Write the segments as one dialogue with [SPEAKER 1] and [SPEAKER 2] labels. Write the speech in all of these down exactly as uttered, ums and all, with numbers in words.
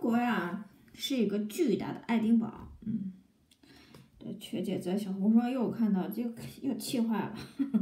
[SPEAKER 1] 国呀是一个巨大的爱丁堡，嗯，这缺姐在小红书又看到，就又气坏了，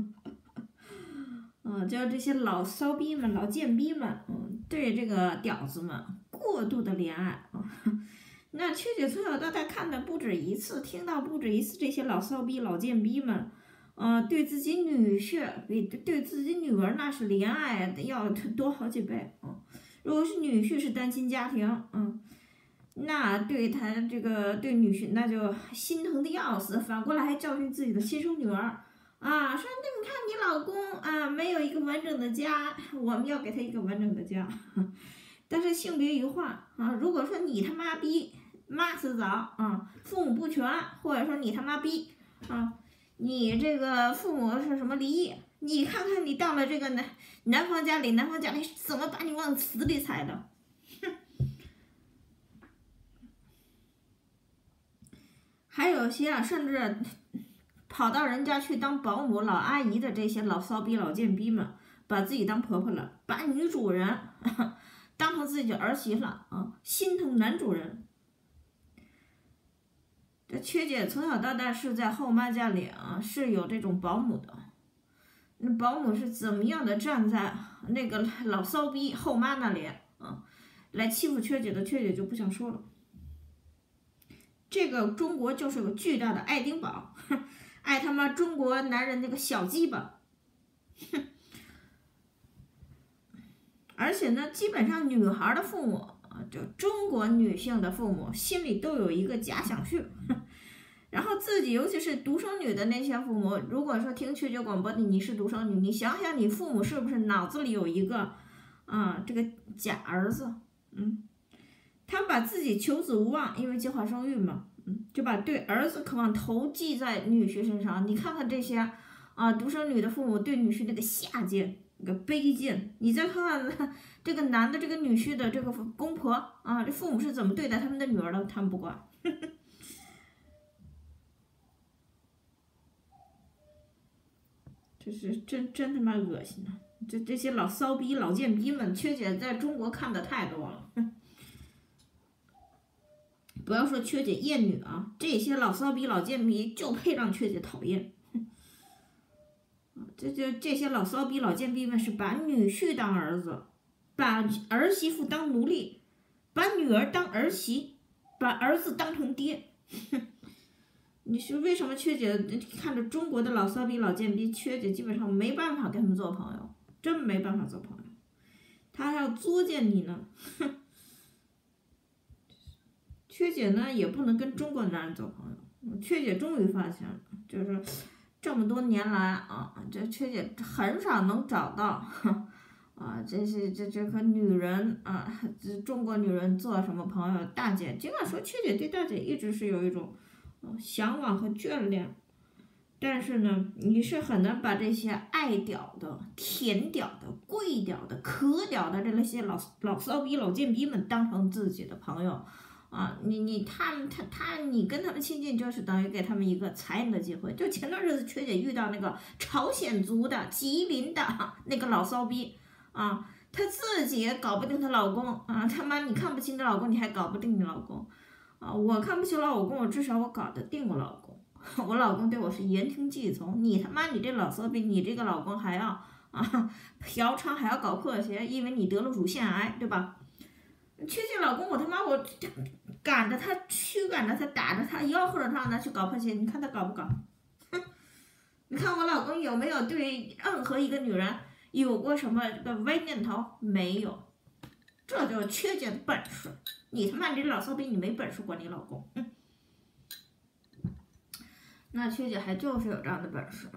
[SPEAKER 1] 嗯，就这些老骚逼们、老贱逼们，嗯，对这个屌子们过度的怜爱啊。那缺姐从小到大看的不止一次，听到不止一次这些老骚逼、老贱逼们，呃，对自己女婿比对自己女儿那是怜爱要多好几倍啊。如果是女婿是单亲家庭，嗯，那对他这个对女婿那就心疼的要死，反过来还教训自己的亲生女儿啊，说那你看你老公啊没有一个完整的家，我们要给他一个完整的家。但是性别一化啊，如果说你他妈逼妈死早啊，父母不全，或者说你他妈逼啊，你这个父母是什么离异，你看看你到了这个男男方家里，男方家里怎么把你往死里踩的？哼！还有些啊，甚至跑到人家去当保姆、老阿姨的这些老骚逼、老贱逼们，把自己当婆婆了，把女主人当成自己儿媳了啊，心疼男主人。这缺姐从小到大是在后妈家里啊，是有这种保姆的。那保姆是怎么样的站在那个老骚逼后妈那里啊，来欺负缺姐的，缺姐就不想说了。这个中国就是个巨大的爱丁堡，爱他妈中国男人那个小鸡巴，哼！而且呢，基本上女孩的父母啊，就中国女性的父母心里都有一个假想序，然后自己尤其是独生女的那些父母，如果说听缺姐广播的你是独生女，你想想你父母是不是脑子里有一个啊这个假儿子，嗯，他把自己求子无望，因为计划生育嘛，嗯，就把对儿子渴望投寄在女婿身上。你看看这些啊独生女的父母对女婿那个下贱。那个卑贱，你再看看这个男的这个女婿的这个公婆啊，这父母是怎么对待他们的女儿的，他们不管。这是真真他妈恶心啊！这这些老骚逼、老贱逼们，缺姐在中国看的太多了。不要说缺姐厌女啊，这些老骚逼、老贱逼就配让缺姐讨厌。这就这些老骚逼、老贱逼们是把女婿当儿子，把儿媳妇当奴隶，把女儿当儿媳，把儿子当成爹。你说为什么缺姐看着中国的老骚逼、老贱逼，缺姐基本上没办法跟他们做朋友，真没办法做朋友，他还要作践你呢。缺姐呢也不能跟中国男人做朋友，缺姐终于发现了，就是。这么多年来啊，这缺姐很少能找到，啊，这是这这和女人啊，这中国女人做什么朋友？大姐尽管说缺姐对大姐一直是有一种向往和眷恋，但是呢，你是很难把这些爱屌的、甜屌的、贵屌的、可屌的这些老老骚逼、老贱逼们当成自己的朋友。啊，你你他们他他你跟他们亲近，就是等于给他们一个财人的机会。就前段日子缺姐遇到那个朝鲜族的吉林的那个老骚逼啊，她自己也搞不定她老公啊，他妈你看不起你老公，你还搞不定你老公啊！我看不起我老公，我至少我搞得定我老公，我老公对我是言听计从。你他妈你这老骚逼，你这个老公还要啊嫖娼，还要搞破鞋，因为你得了乳腺癌，对吧？缺姐老公，我他妈我赶着他驱赶着他打着他吆喝着他呢去搞破鞋，你看他搞不搞？哼！你看我老公有没有对任何一个女人有过什么这个歪念头？没有，这就是缺姐的本事。你他妈你这老骚逼，你没本事管你老公。嗯，那缺姐还就是有这样的本事。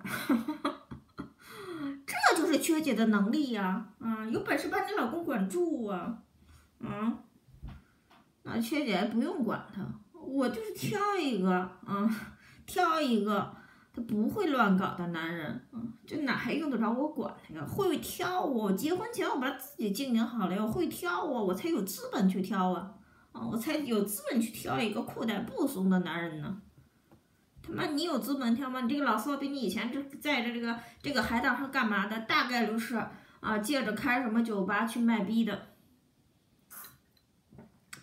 [SPEAKER 1] 这就是缺姐的能力呀！啊，有本事把你老公管住啊！嗯，那缺姐不用管他，我就是挑一个啊、嗯，挑一个他不会乱搞的男人，嗯，这哪还用得着我管他呀？会挑我，结婚前我把自己经营好了，我会挑我，我才有资本去挑啊，啊，我才有资本去挑一个裤带不松的男人呢。他妈，你有资本挑吗？你这个老骚逼，你以前这在这这个这个海岛上干嘛的？大概率是啊，借着开什么酒吧去卖逼的。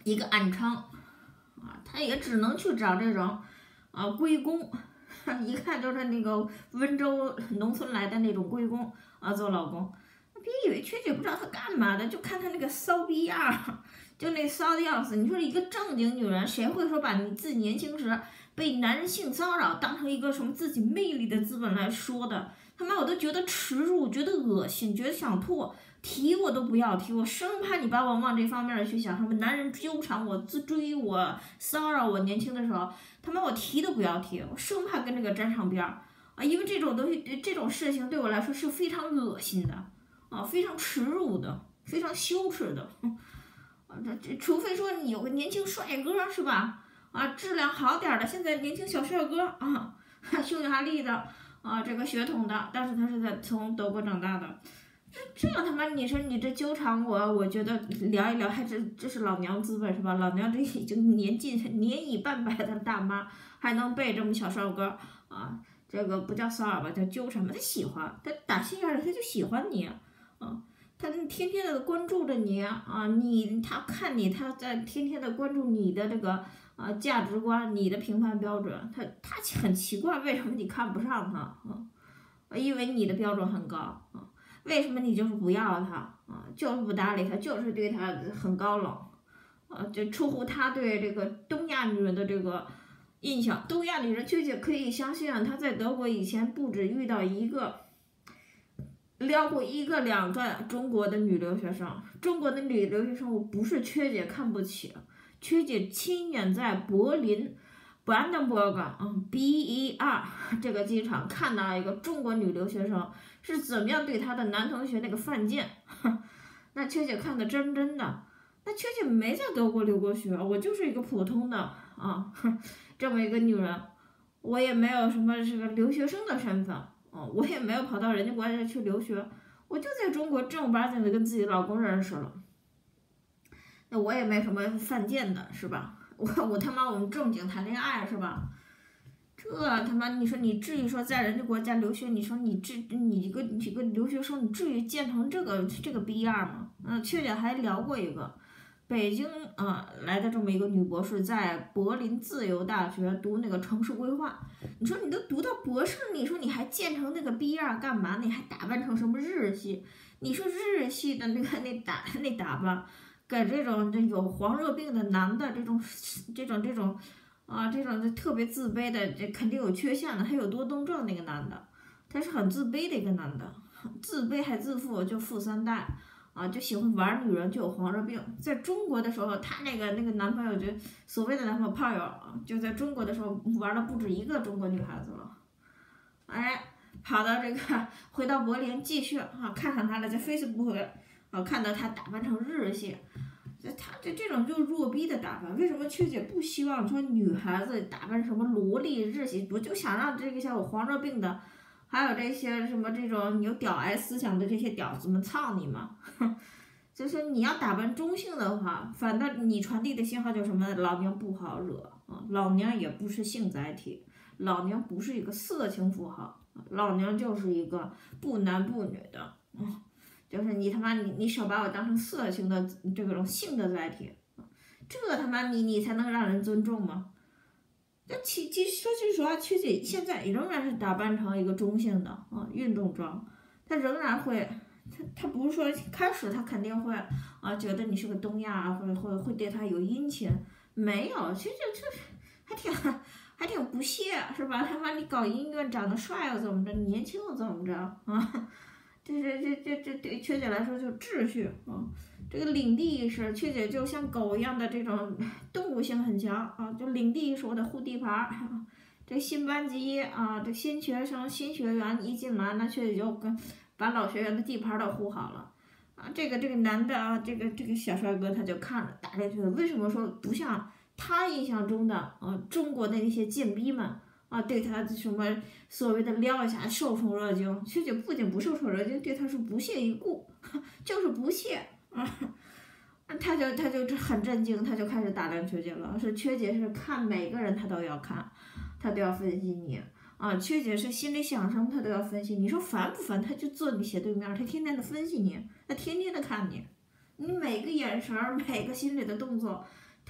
[SPEAKER 1] 一个暗娼啊，他也只能去找这种啊龟公，一看就是那个温州农村来的那种龟公啊做老公。别以为缺姐不知道他干嘛的，就看他那个骚逼样儿，就那骚的要死。你说一个正经女人，谁会说把你自己年轻时被男人性骚扰当成一个什么自己魅力的资本来说的？他妈我都觉得耻辱，觉得恶心，觉得想吐，提我都不要提，我生怕你把我往这方面去想，什么男人纠缠我、自追我、骚扰我，年轻的时候，他妈我提都不要提，我生怕跟这个沾上边儿啊，因为这种东西，这种事情对我来说是非常恶心的啊，非常耻辱的，非常羞耻的。啊，这这，除非说你有个年轻帅哥是吧？啊，质量好点的，现在年轻小帅哥啊，匈牙利的啊，这个血统的，但是他是在从德国长大的。这这他妈，你说你这纠缠我，我觉得聊一聊，还是这是老娘资本是吧？老娘这已经年近年已半百的大妈，还能被这么小帅哥啊？这个不叫骚扰吧，叫纠缠吧？他喜欢，他打心眼里他就喜欢你啊，他天天的关注着你啊，你他看你，他在天天的关注你的这个啊价值观，你的评判标准，他他很奇怪为什么你看不上他啊？因为你的标准很高啊。为什么你就是不要他啊？就是不搭理他，就是对他很高冷啊，就出乎他对这个东亚女人的这个印象。东亚女人确实可以相信啊，他在德国以前不止遇到一个，撩过一个两个中国的女留学生。中国的女留学生我不是缺姐看不起，缺姐亲眼在柏林。Brandenburg 啊 B E R 这个机场看到一个中国女留学生是怎么样对她的男同学那个犯贱，那缺姐看的真真的，那缺姐没在德国留过学，我就是一个普通的啊这么一个女人，我也没有什么这个留学生的身份，哦，我也没有跑到人家国家去留学，我就在中国正儿八经的跟自己老公认识了，那我也没什么犯贱的是吧？我我他妈我们正经谈恋爱是吧？这他妈你说你至于说在人家国家留学，你说你至你一个一个留学生，你至于建成这个这个逼样吗？嗯，缺姐还聊过一个北京啊、呃、来的这么一个女博士，在柏林自由大学读那个城市规划。你说你都读到博士，你说你还建成那个逼样干嘛？你还打扮成什么日系？你说日系的那个那打那打扮？给这种这有黄热病的男的这种这种这种啊这种特别自卑的，这肯定有缺陷的。他有多动症那个男的，他是很自卑的一个男的，自卑还自负，就富三代啊，就喜欢玩女人，就有黄热病。在中国的时候，他那个那个男朋友就所谓的男朋友炮友啊，就在中国的时候玩了不止一个中国女孩子了，哎，跑到这个回到柏林继续啊看上他了，在 Facebook。啊，看到他打扮成日系，他这这种就是弱逼的打扮。为什么缺姐不希望说女孩子打扮什么萝莉日系？我就想让这个像有黄热病的，还有这些什么这种有屌癌思想的这些屌丝们操你嘛！就是你要打扮中性的话，反倒你传递的信号就是什么？老娘不好惹啊，老娘也不是性载体，老娘不是一个色情符号，老娘就是一个不男不女的。嗯就是你他妈你你少把我当成色情的这种性的载体，这他妈你你才能让人尊重吗？那其其实说句实话，曲姐现在仍然是打扮成一个中性的啊运动装，她仍然会，她她不是说开始她肯定会啊觉得你是个东亚啊，或者会会对她有殷勤，没有，其实这还挺还挺不屑是吧？他妈你搞音乐长得帅又怎么着，年轻又怎么着啊？这这这这这对缺姐来说就是秩序啊，这个领地意识，缺姐就像狗一样的这种动物性很强啊，就领地意识我得护地盘儿。这新班级啊，这新学生新学员一进来，那缺姐就跟把老学员的地盘都护好了啊。这个这个男的啊，这个这个小帅哥他就看着打进去了。为什么说不像他印象中的啊中国的那些贱逼们？啊，对他什么所谓的撩一下受宠若惊，缺姐不仅不受宠若惊，对他是不屑一顾，就是不屑啊。他就他就很震惊，他就开始打量缺姐了。是缺姐是看每个人他都要看，他都要分析你啊。缺姐是心里想什么他都要分析，你说烦不烦？他就坐你斜对面，他天天的分析你，他天天的看你，你每个眼神每个心里的动作。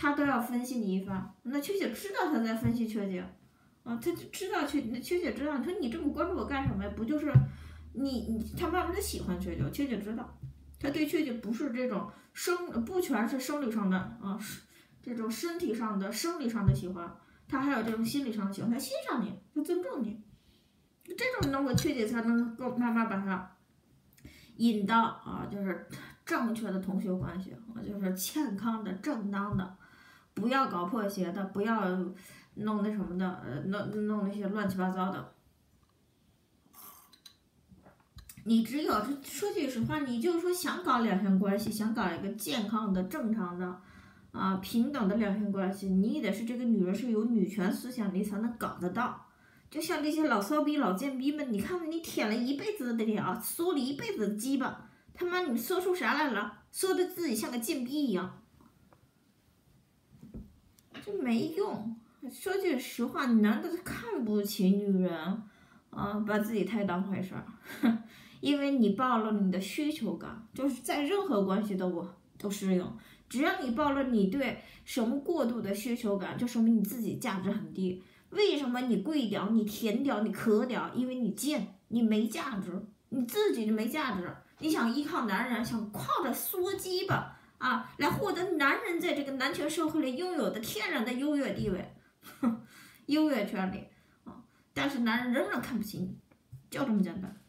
[SPEAKER 1] 他都要分析你一番。那缺姐知道他在分析缺姐，啊，他就知道缺那缺姐知道，你说你这么关注我干什么呀？不就是你你他妈妈他喜欢缺姐，缺姐知道，他对缺姐不是这种生不全是生理上的啊，这种身体上的生理上的喜欢，他还有这种心理上的喜欢，他欣赏你，他尊重你，这种能我缺姐才能够慢慢把他引到啊，就是正确的同学关系啊，就是健康的、正当的，不要搞破鞋的，不要弄那什么的，呃，弄弄那些乱七八糟的。你只有说句实话，你就说想搞两性关系，想搞一个健康的、正常的，啊，平等的两性关系，你也得是这个女人是有女权思想，你才能搞得到。就像这些老骚逼、老贱逼们，你看你舔了一辈子的屌，缩了一辈子的鸡巴，他妈你缩出啥来了？缩的自己像个贱逼一样，这没用。说句实话，男的他看不起女人，啊，把自己太当回事儿，因为你暴露了你的需求感，就是在任何关系都不都适用。只要你暴露你对什么过度的需求感，就说明你自己价值很低。为什么你贵屌、你甜屌、你可屌？因为你贱，你没价值，你自己就没价值。你想依靠男人，想靠着缩鸡巴啊来获得男人在这个男权社会里拥有的天然的优越地位、优越权利啊！但是男人仍然看不起你，就这么简单。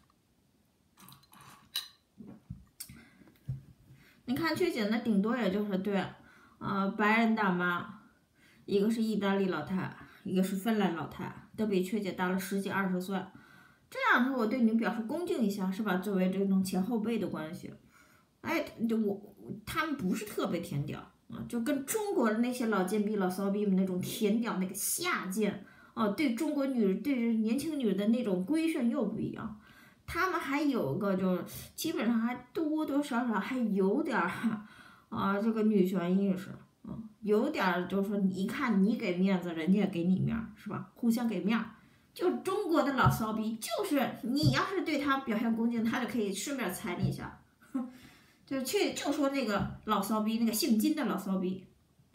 [SPEAKER 1] 你看缺姐那顶多也就是对，啊、呃，白人大妈，一个是意大利老太，一个是芬兰老太，都比缺姐大了十几二十岁。这样说我对你表示恭敬一下，是吧？作为这种前后辈的关系，哎，就我他们不是特别甜屌啊，就跟中国的那些老贱逼、老骚逼们那种甜屌那个下贱啊，对中国女对年轻女人的那种规训又不一样。他们还有个就是基本上还多多少少还有点儿啊这个女权意识，嗯，有点儿就是说你看你给面子，人家也给你面儿，是吧？互相给面儿。就中国的老骚逼，就是你要是对他表现恭敬，他就可以顺便踩你一下，就去就说那个老骚逼，那个姓金的老骚逼，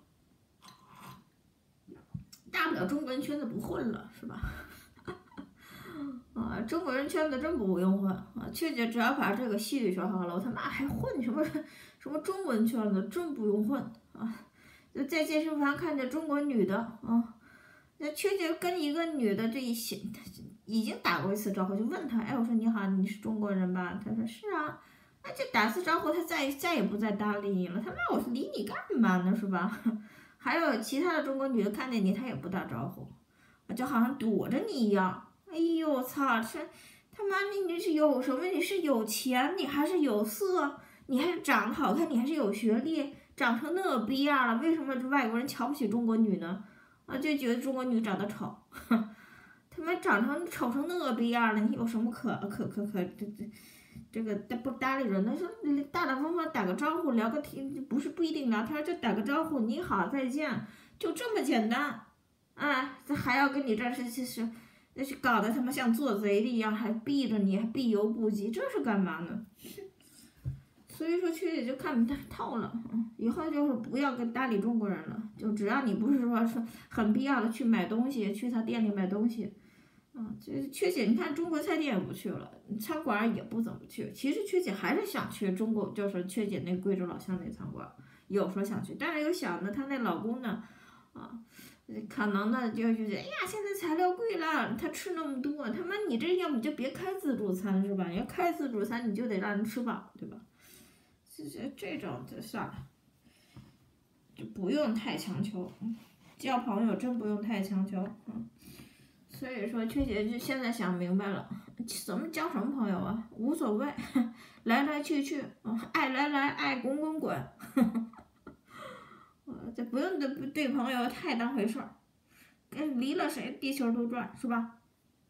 [SPEAKER 1] 大不了中国人圈子不混了，是吧？啊，中国人圈子真不用混啊！缺姐只要把这个西语学好了，我他妈还混什么什么中文圈子，真不用混啊！就在健身房看见中国女的啊。那缺姐跟一个女的这一些已经打过一次招呼，就问她，哎，我说你好，你是中国人吧？她说是啊，那就打次招呼，她再再也不再搭理你了。他妈，我说理你干嘛呢，是吧？还有其他的中国女的看见你，她也不打招呼，就好像躲着你一样。哎呦，操！这他妈你你是有什么？你是有钱，你还是有色，你还是长得好看，你还是有学历，长成那逼样了，为什么外国人瞧不起中国女呢？啊，就觉得中国女长得丑，他妈长成丑成那逼样了，你有什么可可可可这这这个不搭理人的？说大大方方打个招呼，聊个天，不是不一定聊天，就打个招呼，你好，再见，就这么简单。啊，这还要跟你这儿是是是，那是搞得他妈像做贼的一样，还避着你，还避犹不及，这是干嘛呢？所以说缺姐就看不透了，以后就是不要跟搭理中国人了，就只要你不是说是很必要的去买东西，去他店里买东西，啊，这缺姐你看中国菜店也不去了，餐馆也不怎么去。其实缺姐还是想去中国，就是缺姐那贵州老乡那餐馆，有时候想去，但是又想着她那老公呢，啊，可能呢就就觉得，哎呀，现在材料贵了，他吃那么多，他妈你这要不就别开自助餐是吧？你要开自助餐你就得让人吃饱，对吧？这这种就算了，就不用太强求，交朋友真不用太强求，嗯，所以说缺姐就现在想明白了，怎么交什么朋友啊，无所谓，来来去去，爱来来，爱滚滚滚，这不用对对朋友太当回事儿，跟离了谁地球都转，是吧？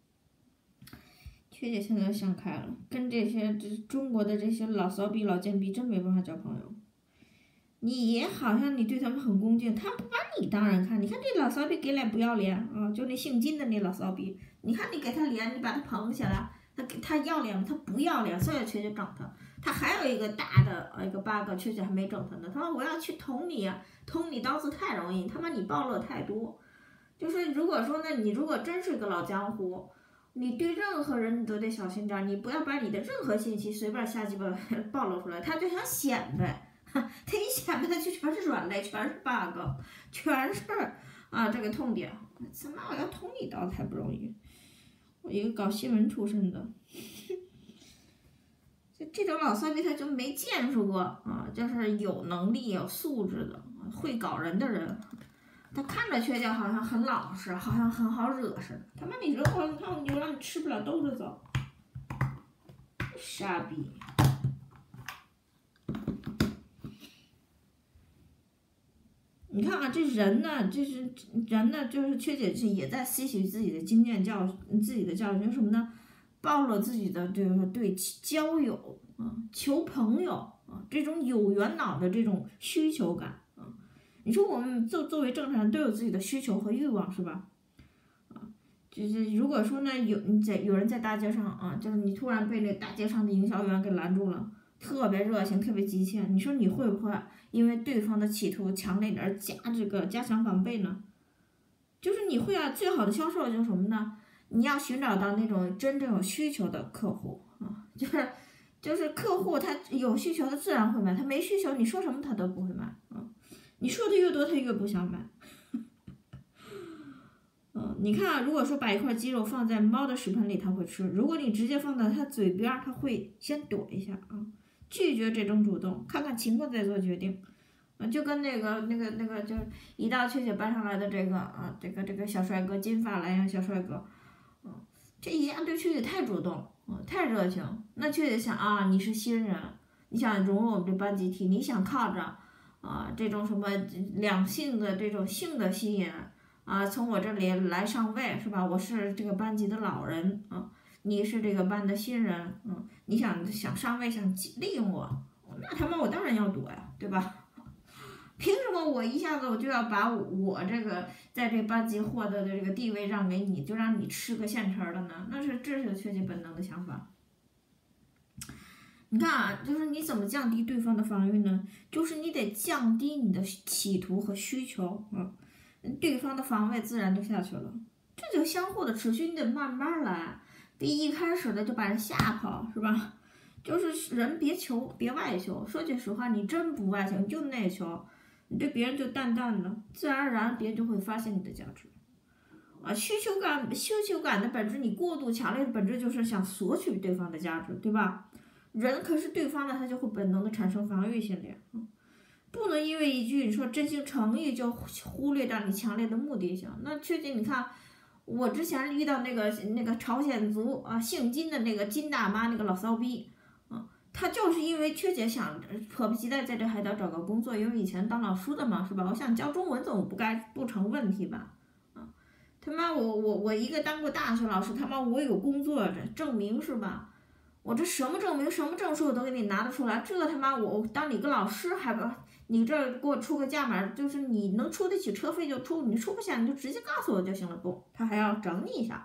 [SPEAKER 1] 缺姐现在想开了，跟这些这中国的这些老骚逼、老贱逼真没办法交朋友。你也好像你对他们很恭敬，他不把你当人看。你看这老骚逼给脸不要脸啊，就那姓金的那老骚逼，你看你给他脸，你把他捧起来，他给他要脸吗？他不要脸，所以缺姐整他。 他还有一个大的呃一个 bug，确实还没整他呢。他说我要去捅你啊，捅你刀子太容易，他妈你暴露太多。就是如果说呢，你如果真是个老江湖，你对任何人你都得小心点，你不要把你的任何信息随便瞎鸡巴暴露出来。他就想显摆，他一显摆他就全是软肋，全是 bug， 全是啊这个痛点。他妈我要捅你刀才不容易，我一个搞新闻出身的。就这种老骚逼他就没见识过啊，就是有能力有素质的会搞人的人。他看着缺角好像很老实，好像很好惹似的。他妈你惹我，你看我就让你吃不了兜着走，傻逼！你看啊，这人呢，这是人呢，就是缺姐是也在吸取自己的经验教自己的教训，什么呢？暴露自己的这个对交友啊、求朋友啊这种有缘脑的这种需求感。你说我们作作为正常人都有自己的需求和欲望是吧？啊，就是如果说呢有你在有人在大街上啊，就是你突然被那大街上的营销员给拦住了，特别热情特别急切，你说你会不会因为对方的企图强烈而加这个加强防备呢？就是你会啊，最好的销售就是什么呢？你要寻找到那种真正有需求的客户啊，就是就是客户他有需求他自然会买，他没需求你说什么他都不会买啊。你说的越多，他越不想买。嗯，你看啊，如果说把一块鸡肉放在猫的食盆里，它会吃；如果你直接放到它嘴边，它会先躲一下啊，拒绝这种主动，看看情况再做决定。啊，就跟那个那个那个，就是一到缺姐搬上来的这个啊，这个这个小帅哥，金发蓝呀小帅哥，嗯、啊，这一下对缺姐太主动，啊，太热情。那缺姐想啊，你是新人，你想融入我们这班集体，你想靠着。啊，这种什么两性的这种性的吸引啊，从我这里来上位是吧？我是这个班级的老人啊，你是这个班的新人，嗯，你想想上位想利用我，那他妈我当然要躲呀，对吧？凭什么我一下子我就要把我这个在这班级获得的这个地位让给你，就让你吃个现成的呢？那是这是缺乏本能的想法。你看啊，就是你怎么降低对方的防御呢？就是你得降低你的企图和需求，嗯，对方的防卫自然就下去了。这就相互的持续，你得慢慢来。别一开始的就把人吓跑，是吧？就是人别求，别外求。说句实话，你真不外求，你就内求，你对别人就淡淡的，自然而然别人就会发现你的价值。啊，需求感，需求感的本质，你过度强烈的本质就是想索取对方的价值，对吧？人可是对方的，他就会本能的产生防御心理，不能因为一句你说真心诚意就忽略掉你强烈的目的性。那确实，你看我之前遇到那个那个朝鲜族啊姓金的那个金大妈那个老骚逼啊，他就是因为缺姐想迫不及待在这海岛找个工作，因为以前当老师的嘛是吧？我想教中文总不该不成问题吧？啊，他妈我我我一个当过大学老师，他妈我有工作证明是吧？我这什么证明什么证书我都给你拿得出来，这他妈我当你个老师还不，你这给我出个价码，就是你能出得起车费就出，你出不下你就直接告诉我就行了，不，他还要整你一下。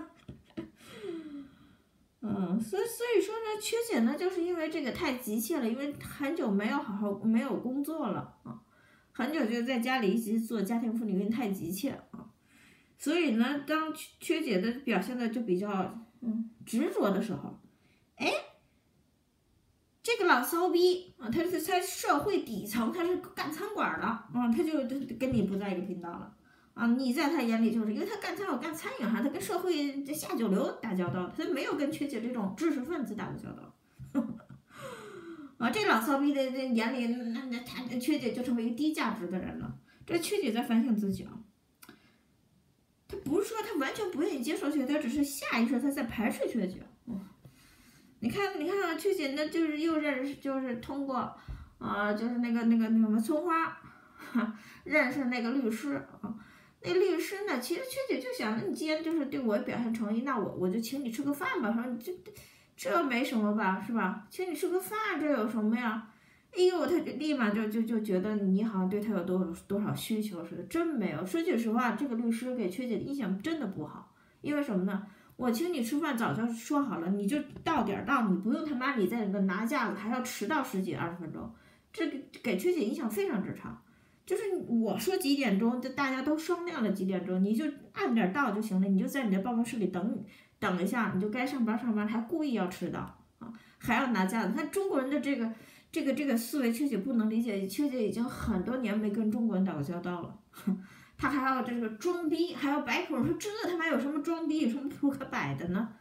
[SPEAKER 1] 嗯，所以所以说呢，缺姐呢就是因为这个太急切了，因为很久没有好好没有工作了啊，很久就在家里一直做家庭妇女，因为太急切啊，所以呢，当缺姐的表现的就比较嗯执着的时候。哎，这个老骚逼啊，他是在社会底层，他是干餐馆的啊，他就他跟你不在一个频道了啊。你在他眼里就是因为他干餐馆干餐饮哈，他跟社会这下九流打交道，他没有跟缺姐这种知识分子打过交道。啊，这老骚逼的这眼里，那那他缺姐就成为一个低价值的人了。这缺姐在反省自己啊，他不是说他完全不愿意接受缺姐，他只是下意识他在排斥缺姐。嗯你看，你看啊，缺姐呢，就是又认识，就是通过，啊、呃，就是那个那个那个什么葱花，认识那个律师啊。那律师呢，其实缺姐就想，那你既然就是对我表现诚意，那我我就请你吃个饭吧。说这这没什么吧，是吧？请你吃个饭，这有什么呀？哎呦，他就立马就就就觉得你好像对他有多少多少需求似的，真没有。说句实话，这个律师给缺姐的印象真的不好，因为什么呢？ 我请你吃饭早就说好了，你就到点儿到，你不用他妈你在那个拿架子，还要迟到十几二十分钟，这个给缺姐影响非常之差。就是我说几点钟，这大家都商量了几点钟，你就按点到就行了，你就在你的办公室里等等一下，你就该上班上班，还故意要迟到啊，还要拿架子。看中国人的这个这个这个思维，缺姐不能理解，缺姐已经很多年没跟中国人打过交道了。他还要这个装逼，还要摆口，说这他妈有什么装逼，有什么不可摆的呢？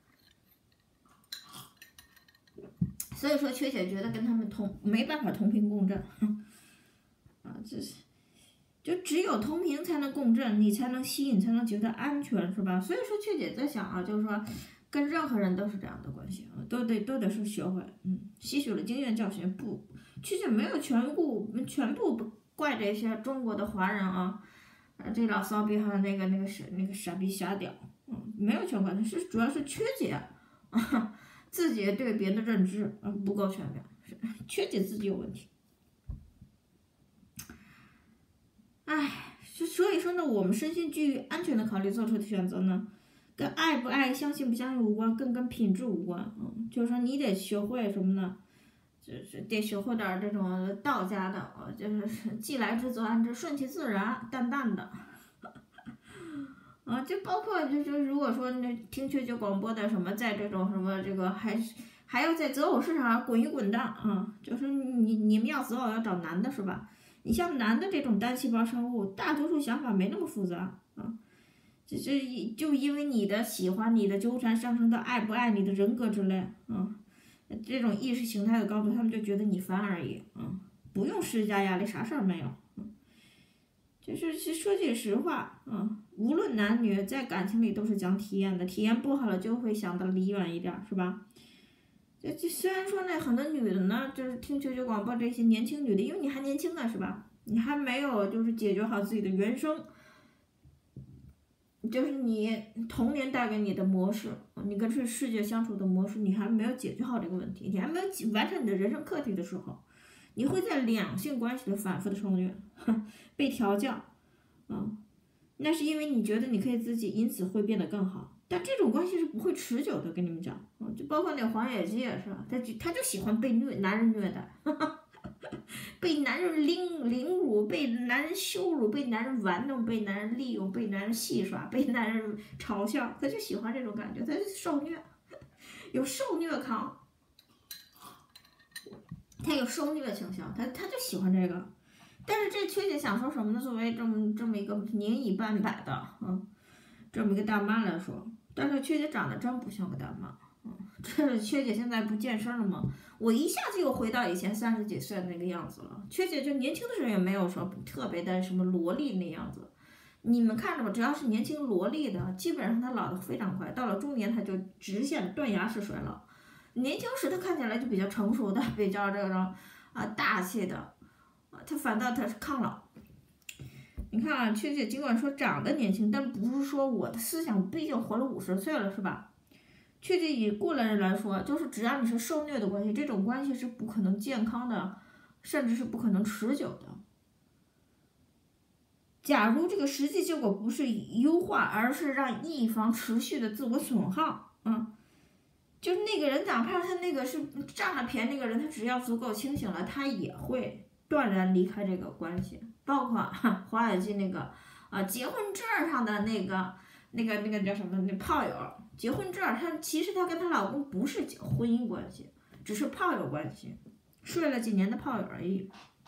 [SPEAKER 1] 所以说，缺姐觉得跟他们同没办法同频共振，啊，这是就只有同频才能共振，你才能吸引，才能觉得安全，是吧？所以说，缺姐在想啊，就是说，跟任何人都是这样的关系啊，都得都得是学会，嗯，吸取了经验教训，不，缺姐没有全部全部怪这些中国的华人啊。这老骚逼还有那个那个傻那个傻逼瞎屌，嗯，没有全怪他，是主要是缺姐啊，自己对别人的认知啊不够全面，是缺姐自己有问题。哎，所以说呢，我们身心基于安全的考虑做出的选择呢，跟爱不爱、相信不相信无关，更跟品质无关。嗯，就是说你得学会什么呢？就是得学会点这种道家的，就是既来之则安之，顺其自然，淡淡的。啊，就包括就是如果说那听缺姐广播的什么，在这种什么这个还还要在择偶市场上滚一滚的啊，就是你你们要择偶要找男的是吧？你像男的这种单细胞生物，大多数想法没那么复杂啊，就就就因为你的喜欢、你的纠缠上升到爱不爱、你的人格之类啊。这种意识形态的高度，他们就觉得你烦而已，嗯，不用施加压力，啥事儿没有，嗯，就是说句实话，嗯，无论男女在感情里都是讲体验的，体验不好了就会想的离远一点，是吧？这这虽然说呢，很多女的呢，就是听九九广播这些年轻女的，因为你还年轻呢，是吧？你还没有就是解决好自己的原生。就是你童年带给你的模式，你跟这世界相处的模式，你还没有解决好这个问题，你还没有完成你的人生课题的时候，你会在两性关系的反复的受虐，被调教，嗯，那是因为你觉得你可以自己，因此会变得更好，但这种关系是不会持久的，跟你们讲，嗯，就包括那个黄野玠是吧？他就他就喜欢被虐，男人虐待。被男人凌凌辱，被男人羞辱，被男人玩弄，被男人利用，被男人戏耍，被男人嘲笑，他就喜欢这种感觉，他就受虐，有受虐狂，他有受虐倾向，他他就喜欢这个。但是这缺姐想说什么呢？作为这么这么一个年已半百的，嗯，这么一个大妈来说，但是缺姐长得真不像个大妈。嗯，这缺姐现在不健身了吗？我一下子又回到以前三十几岁的那个样子了。缺姐就年轻的时候也没有说特别的什么萝莉那样子，你们看着吧，只要是年轻萝莉的，基本上她老得非常快，到了中年她就直线断崖式衰老。年轻时她看起来就比较成熟的，比较这种啊大气的，啊，她反倒她是抗老。你看啊，缺姐尽管说长得年轻，但不是说我的思想毕竟活了五十岁了，是吧？确实以过来人来说，就是只要你是受虐的关系，这种关系是不可能健康的，甚至是不可能持久的。假如这个实际结果不是优化，而是让一方持续的自我损耗，嗯，就是那个人哪怕他那个是占了便宜那个人，他只要足够清醒了，他也会断然离开这个关系。包括华尔街那个啊，结婚证上的那个。那个那个叫什么？那炮友结婚证，她其实她跟她老公不是婚姻关系，只是炮友关系，睡了几年的炮友而已。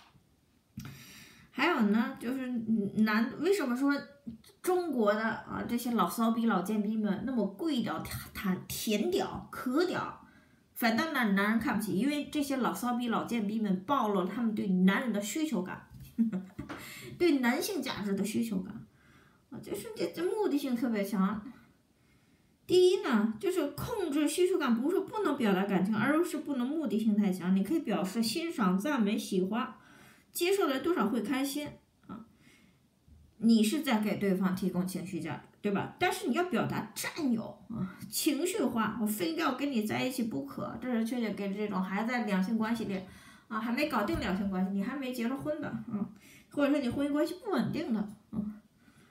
[SPEAKER 1] 还有呢，就是男为什么说中国的啊这些老骚逼老贱逼们那么贵屌、甜甜屌、可屌，反倒男男人看不起，因为这些老骚逼老贱逼们暴露了他们对男人的需求感，对男性价值的需求感。就是这这目的性特别强。第一呢，就是控制需求感，不是不能表达感情，而是不能目的性太强。你可以表示欣赏、赞美、喜欢，接受了多少会开心啊。你是在给对方提供情绪价值，对吧？但是你要表达占有啊，情绪化，我非要跟你在一起不可。这是缺姐给这种还在两性关系里啊，还没搞定两性关系，你还没结了婚的，嗯，或者说你婚姻关系不稳定的，嗯。就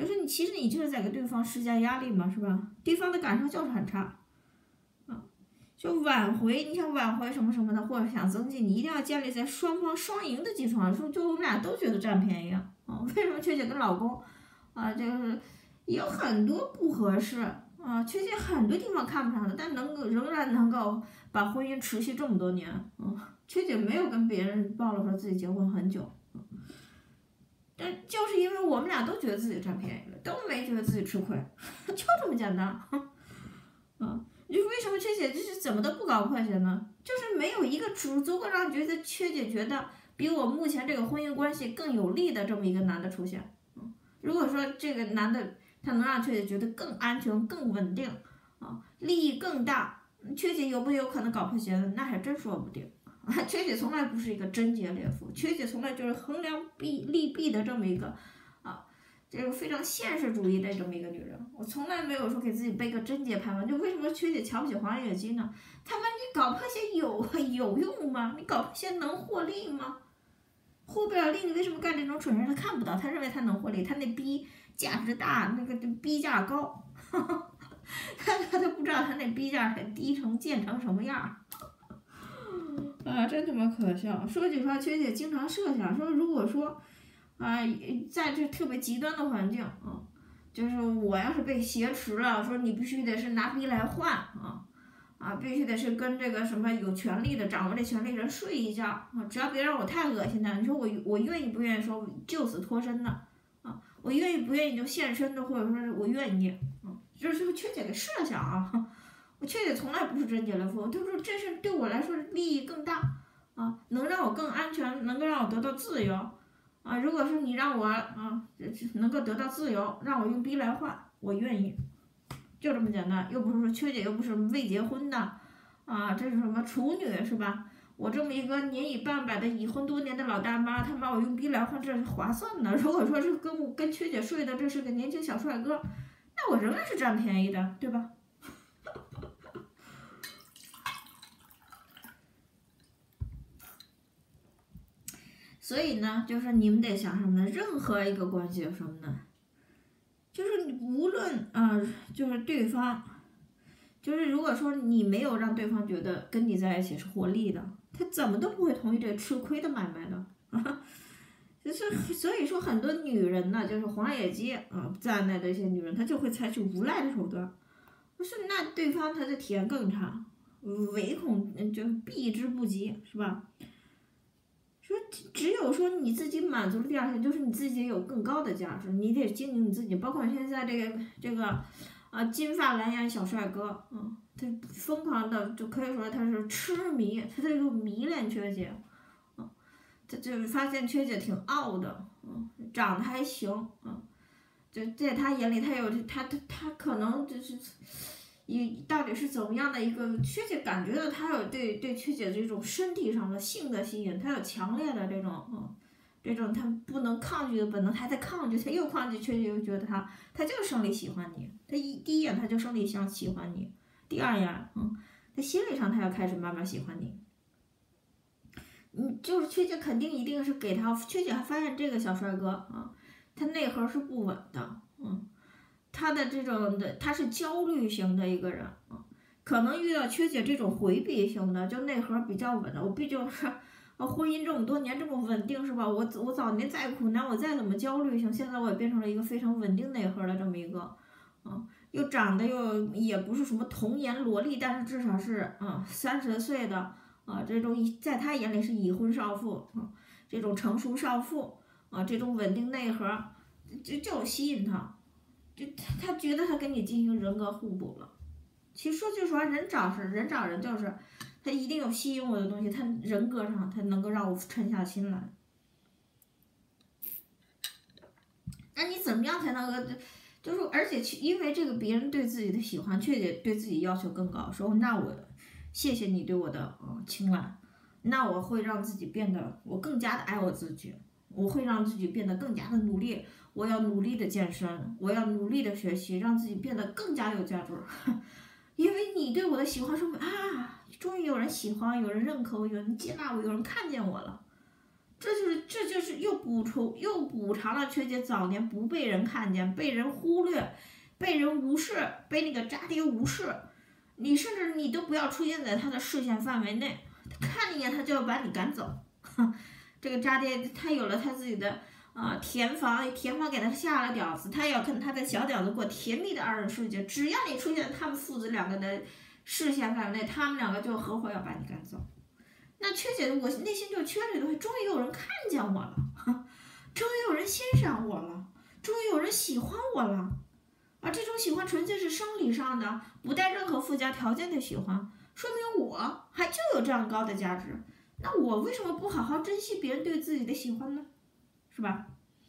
[SPEAKER 1] 就是你其实你就是在给对方施加压力嘛，是吧？对方的感受就是很差，啊，就挽回，你想挽回什么什么的，或者想增进，你一定要建立在双方双赢的基础上，说就我们俩都觉得占便宜啊，为什么缺姐跟老公啊，就是有很多不合适啊，缺姐很多地方看不上的，但能够仍然能够把婚姻持续这么多年，啊，缺姐没有跟别人暴露说自己结婚很久。但就是因为我们俩都觉得自己占便宜了，都没觉得自己吃亏，就这么简单。啊，你说为什么缺姐就是怎么都不搞破鞋呢？就是没有一个足足够让觉得缺姐觉得比我目前这个婚姻关系更有利的这么一个男的出现。嗯，如果说这个男的他能让缺姐觉得更安全、更稳定，啊，利益更大，缺姐有不有可能搞破鞋呢？那还真说不定。啊，缺姐从来不是一个贞洁烈妇，缺姐从来就是衡量弊利弊的这么一个啊，这个非常现实主义的这么一个女人。我从来没有说给自己背个贞洁牌坊。就为什么缺姐瞧不起黄月姬呢？他问你搞破鞋有有用吗？你搞破鞋能获利吗？获不了利，你为什么干这种蠢事？他看不到，他认为他能获利，他那逼价值大，那个逼价高，他他都不知道他那逼价是低成贱成什么样。啊，真他妈可笑！说句实话，缺姐经常设想说，如果说，啊，在这特别极端的环境啊，就是我要是被挟持了，说你必须得是拿逼来换啊，啊，必须得是跟这个什么有权利的、掌握这权利人睡一觉啊，只要别让我太恶心的，你说我我愿意不愿意说救死脱身的啊？我愿意不愿意就献身的，或者说是我愿意啊？就是缺姐的设想啊。我缺姐从来不是贞洁烈妇，她说这是对我来说利益更大啊，能让我更安全，能够让我得到自由啊。如果是你让我啊能够得到自由，让我用逼来换，我愿意，就这么简单。又不是说缺姐又不是未结婚的啊，这是什么处女是吧？我这么一个年已半百的已婚多年的老大妈，她把我用逼来换，这是划算的。如果说是跟我跟缺姐睡的，这是个年轻小帅哥，那我仍然是占便宜的，对吧？所以呢，就是你们得想什么呢？任何一个关系有什么呢？就是你无论啊、呃，就是对方，就是如果说你没有让对方觉得跟你在一起是获利的，他怎么都不会同意这吃亏的买卖的啊。就是所以说，很多女人呢，就是黄野姬啊在内的一些女人，她就会采取无赖的手段。不是，那对方他的体验更差，唯恐就避之不及，是吧？说只有说你自己满足了第二项，就是你自己有更高的价值，你得经营你自己。包括现在这个这个啊金发蓝眼小帅哥，嗯，他疯狂的就可以说他是痴迷，他这个迷恋缺姐，嗯，他就发现缺姐挺傲的，嗯，长得还行，嗯，就在他眼里，他有他他他可能就是。你到底是怎么样的一个缺姐感觉到他有对对缺姐这种身体上的性的吸引，他有强烈的这种嗯这种他不能抗拒的本能，他在抗拒，他又抗拒，缺姐又觉得他他就是生理喜欢你，他一第一眼他就生理想喜欢你，第二眼嗯在心理上他要开始慢慢喜欢你，嗯就是缺姐肯定一定是给他，缺姐还发现这个小帅哥啊，他内核是不稳的，嗯。他的这种的，他是焦虑型的一个人啊，可能遇到缺姐这种回避型的，就内核比较稳的。我毕竟是，啊，婚姻这么多年这么稳定是吧？我我早年再苦难，我再怎么焦虑型，现在我也变成了一个非常稳定内核的这么一个，啊，又长得又也不是什么童颜萝莉，但是至少是啊三十岁的啊这种在他眼里是已婚少妇啊，这种成熟少妇啊，这种稳定内核，就就吸引他。就他他觉得他跟你进行人格互补了，其实说句实话，人找是人找人就是他一定有吸引我的东西，他人格上他能够让我沉下心来。那你怎么样才能够就是而且因为这个别人对自己的喜欢，确实对自己要求更高，说那我谢谢你对我的呃青睐，那我会让自己变得我更加的爱我自己，我会让自己变得更加的努力。我要努力的健身，我要努力的学习，让自己变得更加有价值。因为你对我的喜欢说明啊，终于有人喜欢，有人认可我，有人接纳我，有人看见我了。 这就是这就是又补充又补偿了缺姐早年不被人看见、被人忽略、被人无视、被那个渣爹无视。你甚至你都不要出现在他的视线范围内，他看一眼他就要把你赶走。这个渣爹他有了他自己的啊、呃、甜房，甜房给他下了屌丝，他要跟他的小屌丝过甜蜜的二人世界。只要你出现在他们父子两个的视线范围内，他们两个就合伙要把你赶走。那缺姐，我内心就缺这东西，终于有人看见我了，终于有人欣赏我了，终于有人喜欢我了。啊，这种喜欢纯粹是生理上的，不带任何附加条件的喜欢，说明我还就有这样高的价值。那我为什么不好好珍惜别人对自己的喜欢呢？是吧？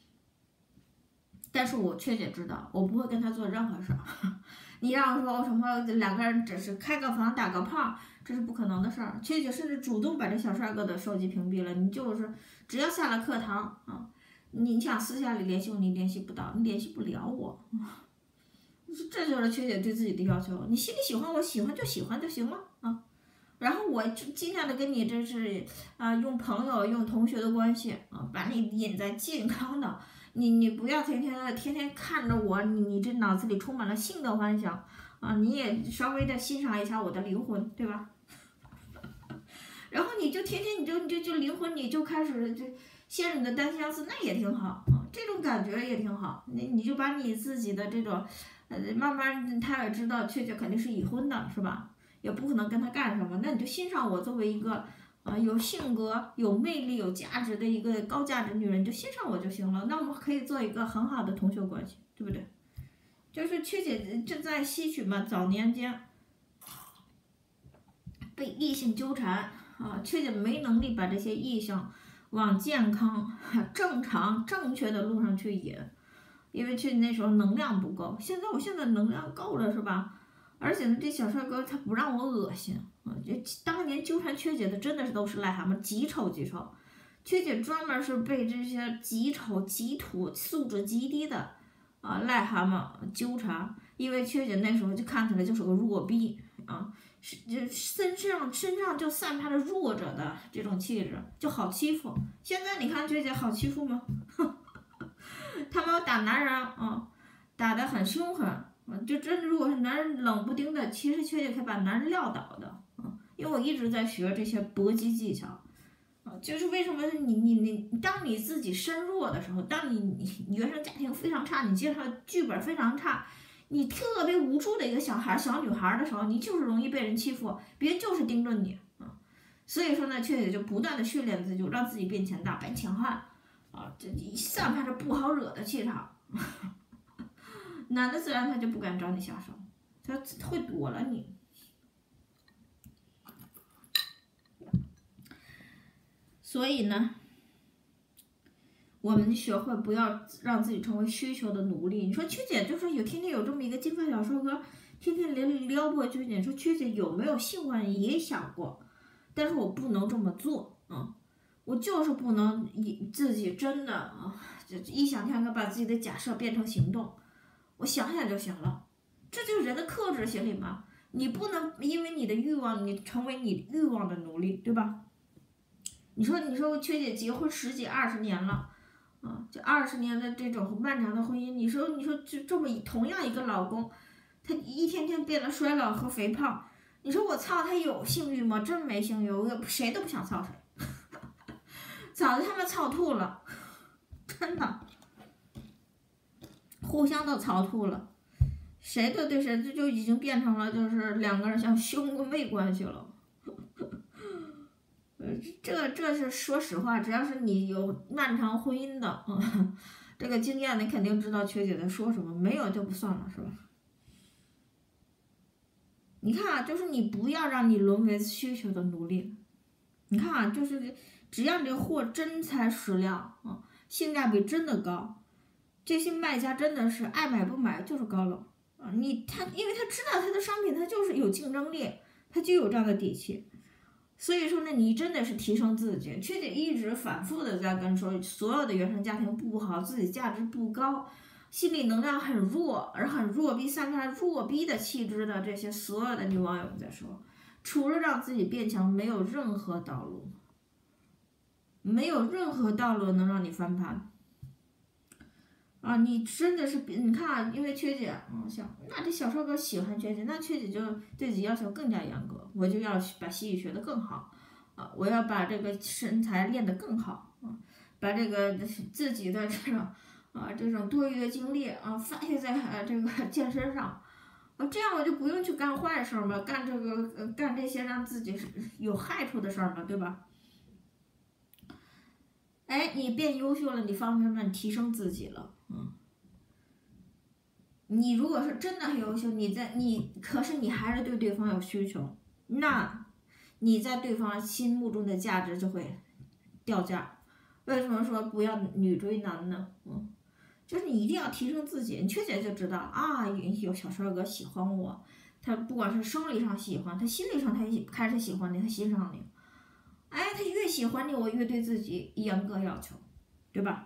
[SPEAKER 1] 但是我缺姐知道，我不会跟他做任何事儿。你让我说什么两个人只是开个房打个炮，这是不可能的事儿。缺姐甚至主动把这小帅哥的手机屏蔽了。你就是只要下了课堂啊，你想私下里联系我，你联系不到，你联系不了我。这就是缺姐对自己的要求，你心里喜欢我，喜欢就喜欢就行了啊。然后我尽量的跟你这是啊，用朋友用同学的关系啊，把你引在健康的，你你不要天天的天天看着我，你你这脑子里充满了性的幻想啊，你也稍微的欣赏一下我的灵魂，对吧？然后你就天天你就你就就灵魂你就开始就陷入你的单相思，那也挺好啊，这种感觉也挺好。你你就把你自己的这种。呃，慢慢他也知道缺姐肯定是已婚的，是吧？也不可能跟他干什么，那你就欣赏我作为一个啊、呃、有性格、有魅力、有价值的一个高价值女人，你就欣赏我就行了。那我们可以做一个很好的同学关系，对不对？就是缺姐正在吸取嘛，早年间被异性纠缠啊，缺姐没能力把这些异性往健康、正常、正确的路上去引。因为去那时候能量不够，现在我现在能量够了，是吧？而且呢，这小帅哥他不让我恶心啊！就当年纠缠缺姐的真的是都是癞蛤蟆，极丑极丑。缺姐专门是被这些极丑极土、素质极低的啊癞蛤蟆纠缠，因为缺姐那时候就看起来就是个弱逼啊，是就身上身上就散发着弱者的这种气质，就好欺负。现在你看缺姐好欺负吗？他们要打男人啊，打得很凶狠，就真如果是男人冷不丁的，其实缺姐可以把男人撂倒的啊。因为我一直在学这些搏击技巧啊，就是为什么你你你，当你自己身弱的时候，当你你原生家庭非常差，你介绍剧本非常差，你特别无助的一个小孩小女孩的时候，你就是容易被人欺负，别人就是盯着你啊。所以说呢，缺姐就不断的训练自己，让自己变强大，变强悍。啊，这一散发着不好惹的气场，男的自然他就不敢找你下手，他会躲了你。所以呢，我们学会不要让自己成为需求的奴隶。你说缺姐就是有天天有这么一个金发小帅哥，天天撩撩拨缺姐，说缺姐有没有性幻也想过，但是我不能这么做啊。嗯，我就是不能以自己真的啊，就异想天开把自己的假设变成行动，我想想就行了，这就是人的克制心理嘛。你不能因为你的欲望，你成为你欲望的奴隶，对吧？你说，你说缺姐结婚十几二十年了，啊，这二十年的这种漫长的婚姻，你说，你说就这么同样一个老公，他一天天变得衰老和肥胖，你说我操，他有性欲吗？真没性欲，我谁都不想操谁。早就他妈操吐了，真的，互相都操吐了，谁都对谁，这就已经变成了就是两个人像兄跟妹关系了。呃，这这是说实话，只要是你有漫长婚姻的，嗯，这个经验你肯定知道缺姐在说什么，没有就不算了，是吧？你看啊，就是你不要让你沦为需求的奴隶。你看啊，就是只要你这货真材实料啊，性价比真的高，这些卖家真的是爱买不买就是高冷啊。你他因为他知道他的商品他就是有竞争力，他就有这样的底气。所以说呢，你真的是提升自己。缺姐一直反复的在跟说，所有的原生家庭不好，自己价值不高，心理能量很弱，而很弱逼，散发弱逼的气质的这些所有的女网友们在说，除了让自己变强，没有任何道路。 没有任何道路能让你翻盘。啊，你真的是比你看啊，因为缺姐，嗯，想那这小帅哥喜欢缺姐，那缺姐就对自己要求更加严格，我就要把西语学得更好，啊，我要把这个身材练得更好，啊，把这个自己的这种啊这种多余的精力啊发泄在啊这个健身上，啊，这样我就不用去干坏事嘛，干这个、呃、干这些让自己有害处的事儿嘛，对吧？哎，你变优秀了，你方方面面提升自己了，嗯。你如果是真的很优秀，你在你可是你还是对对方有需求，那你在对方心目中的价值就会掉价。为什么说不要女追男呢？嗯，就是你一定要提升自己。你缺姐就知道啊，有小帅哥喜欢我，他不管是生理上喜欢，他心理上他也开始喜欢你，他欣赏你。哎，他越喜欢你，我越对自己严格要求，对吧？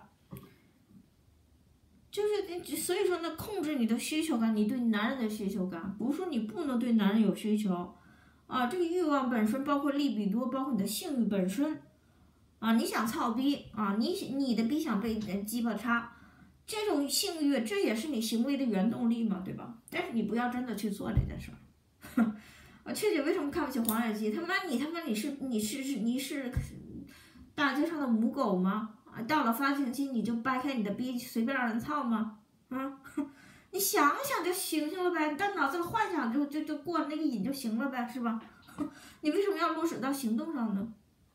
[SPEAKER 1] 就是所以说呢，控制你的需求感，你对男人的需求感，不是说你不能对男人有需求，啊，这个欲望本身包括利比多，包括你的性欲本身，啊，你想操逼啊，你你的逼想被鸡巴插，这种性欲这也是你行为的原动力嘛，对吧？但是你不要真的去做这件事儿。啊，雀姐为什么看不起黄雅琪？他妈你他妈你是你是你是大街上的母狗吗？到了发情期你就掰开你的逼随便让人操吗？啊，你想想就行行了呗，你到脑子里幻想就就就过那个瘾就行了呗，是吧？你为什么要落实到行动上呢？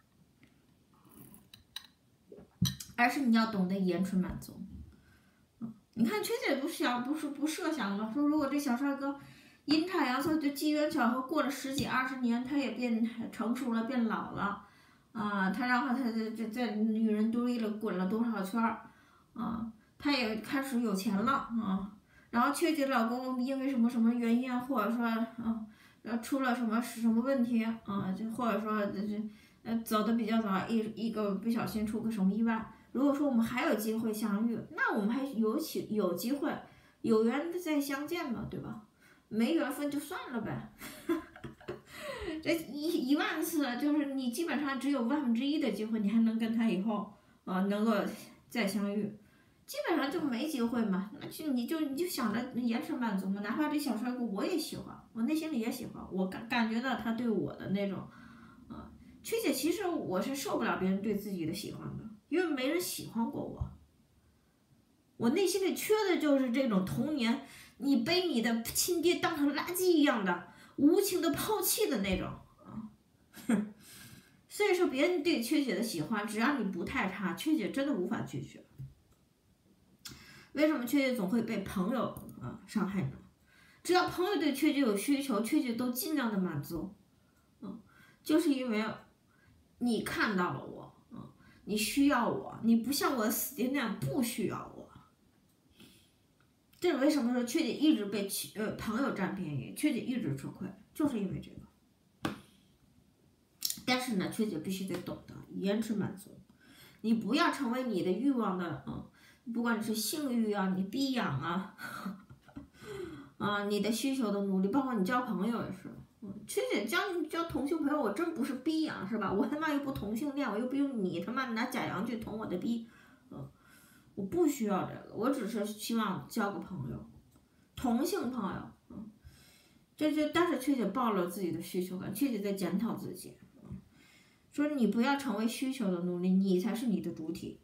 [SPEAKER 1] 而是你要懂得延迟满足。你看缺姐不想不是不设想吗？说如果这小帅哥阴差阳错就机缘巧合过了十几二十年，他也变成熟了，变老了。啊，他然后他在在在女人堆里滚了多少圈儿，啊，他也开始有钱了啊，然后缺姐老公因为什么什么原因啊，或者说啊，呃出了什么什么问题啊，就或者说这这呃走的比较早，一一个不小心出个什么意外，如果说我们还有机会相遇，那我们还有起有机会有缘再相见嘛，对吧？没缘分就算了呗。这一一万次，就是你基本上只有万分之一的机会，你还能跟他以后啊、呃、能够再相遇，基本上就没机会嘛。那就你就你就想着延迟满足嘛，哪怕这小帅哥我也喜欢，我内心里也喜欢，我感感觉到他对我的那种啊，缺姐其实我是受不了别人对自己的喜欢的，因为没人喜欢过我，我内心里缺的就是这种童年你被你的亲爹当成垃圾一样的。无情的抛弃的那种啊，哼，所以说别人对缺姐的喜欢，只要你不太差，缺姐真的无法拒绝。为什么缺姐总会被朋友啊伤害呢？只要朋友对缺姐有需求，缺姐都尽量的满足，嗯，就是因为你看到了我，嗯，你需要我，你不像我死爹那样不需要我。这是为什么说缺姐一直被呃朋友占便宜，缺姐一直吃亏，就是因为这个。但是呢，缺姐必须得懂得延迟满足，你不要成为你的欲望的，嗯，不管你是性欲啊，你逼养啊，啊，你的需求的努力，包括你交朋友也是。嗯，缺姐交交同性朋友，我真不是逼养是吧？我他妈又不同性恋，我又不用你他妈拿假洋去捅我的逼，嗯。我不需要这个，我只是希望交个朋友，同性朋友，嗯，这就但是缺姐暴露自己的需求感，缺姐在检讨自己，嗯，说你不要成为需求的奴隶，你才是你的主体，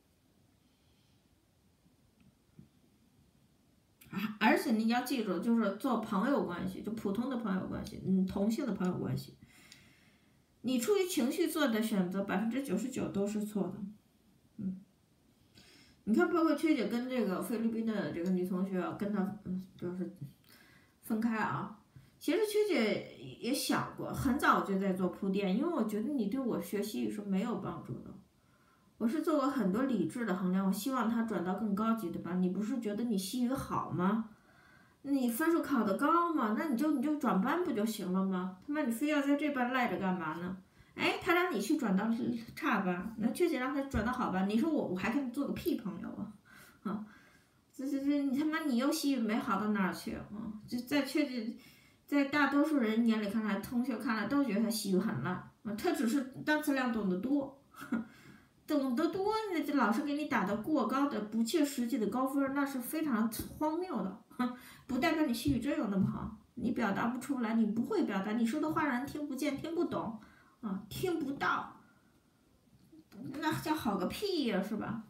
[SPEAKER 1] 啊，而且你要记住，就是做朋友关系，就普通的朋友关系，嗯，同性的朋友关系，你出于情绪做的选择，百分之九十九都是错的，嗯。你看，包括缺姐跟这个菲律宾的这个女同学跟她，嗯，就是分开啊。其实缺姐也想过，很早就在做铺垫，因为我觉得你对我学习语是没有帮助的。我是做过很多理智的衡量，我希望他转到更高级的班。你不是觉得你西语好吗？你分数考得高吗？那你就你就转班不就行了吗？他妈你非要在这班赖着干嘛呢？哎，他让你去转到差班，那缺姐让他转到好班，你说我我还跟你做个屁朋友啊？啊，这这这你他妈你又西语没好到哪儿去啊？就在缺姐，在大多数人眼里看来，同学看来都觉得他西语很烂啊，他只是单词量懂得多， 懂得多，那这老师给你打的过高的、不切实际的高分，那是非常荒谬的，不代表你西语真有那么好，你表达不出来，你不会表达，你说的话让人听不见、听不懂，啊，听不到，那叫好个屁呀，是吧？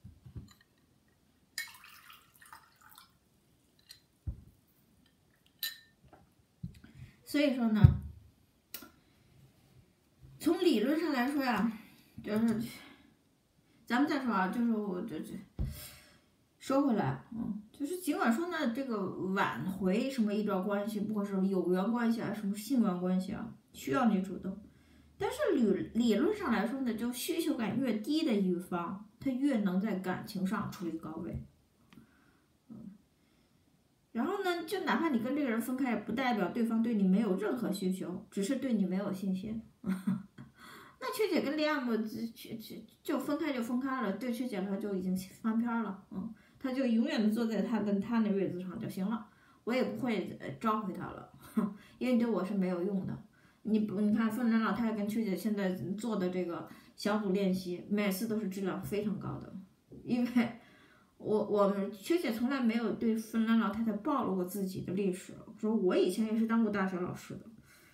[SPEAKER 1] 所以说呢，从理论上来说呀，就是。咱们再说啊，就是我这这说回来，嗯，就是尽管说呢，这个挽回什么一段关系，不管是有缘关系啊，什么性缘关系啊，需要你主动，但是理理论上来说呢，就需求感越低的一方，他越能在感情上处于高位，嗯，然后呢，就哪怕你跟这个人分开，不代表对方对你没有任何需求，只是对你没有信心。那缺姐跟恋爱就就就分开就分开了，对缺姐来说就已经翻篇了，嗯，他就永远的坐在他跟他那位子上就行了，我也不会召回他了，因为对我是没有用的。你不，你看芬兰老太太跟缺姐现在做的这个小组练习，每次都是质量非常高的，因为我我们缺姐从来没有对芬兰老太太暴露过自己的历史，说我以前也是当过大学老师的。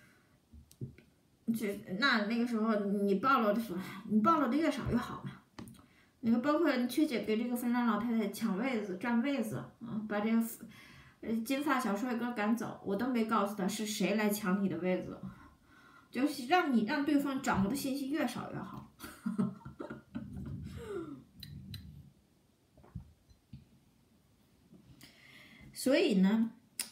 [SPEAKER 1] 这那那个时候你暴露的时候，你暴露的越少越好嘛。那个包括缺姐给这个芬兰老太太抢位子、占位子啊，把这个呃金发小帅哥赶走，我都没告诉他是谁来抢你的位子，就是让你让对方掌握的信息越少越好。所以呢，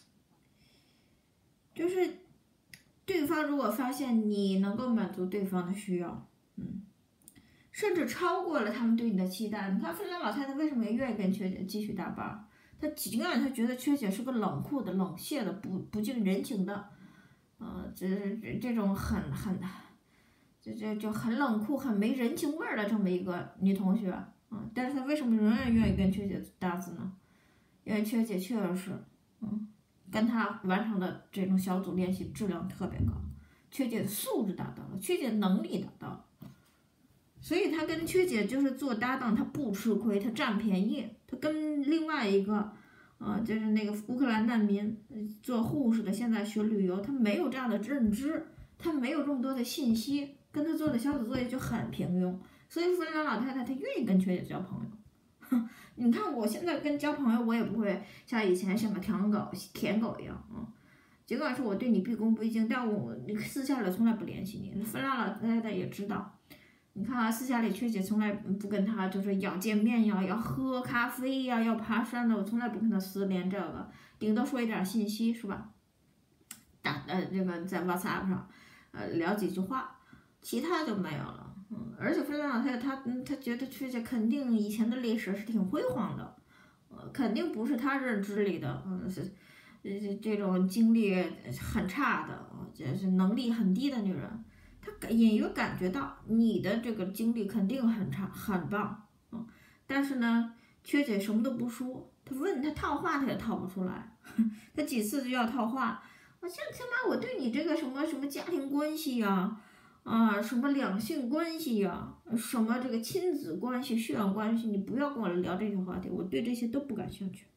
[SPEAKER 1] 就是。对方如果发现你能够满足对方的需要，嗯，甚至超过了他们对你的期待，你看芬兰老太太为什么也愿意跟缺姐继续搭伴？她尽管她觉得缺姐是个冷酷的、冷血的、不不近人情的，呃，这这这种很很，这这就很冷酷、很没人情味儿的这么一个女同学，嗯，但是她为什么仍然愿意跟缺姐搭子呢？因为缺姐确实是，嗯。跟他完成的这种小组练习质量特别高，缺姐的素质达到了，缺姐能力达到了，所以他跟缺姐就是做搭档，他不吃亏，他占便宜，他跟另外一个，呃，就是那个乌克兰难民做护士的，现在学旅游，他没有这样的认知，他没有这么多的信息，跟他做的小组作业就很平庸，所以芬兰老太太她愿意跟缺姐交朋友。你看我现在跟交朋友，我也不会像以前什么舔狗、舔狗一样啊、嗯。尽管说我对你毕恭毕敬，但我私下里从来不联系你。芬兰老太太也知道，你看啊，私下里缺姐从来不跟他就是要见面呀，要喝咖啡呀，要爬山的，我从来不跟他私联这个，顶多说一点信息是吧？打呃这个在 WhatsApp 上呃聊几句话，其他就没有了。嗯，而且芬兰老太太她她觉得缺姐肯定以前的历史是挺辉煌的，呃，肯定不是她认知里的，嗯是，这这种经历很差的，就是能力很低的女人，她隐约感觉到你的这个经历肯定很差很棒，嗯，但是呢，缺姐什么都不说，她问她套话她也套不出来，她几次就要套话，我像他妈我对你这个什么什么家庭关系呀、啊。啊，什么两性关系呀、啊，什么这个亲子关系、血缘关系，你不要跟我聊这些话题，我对这些都不感兴趣。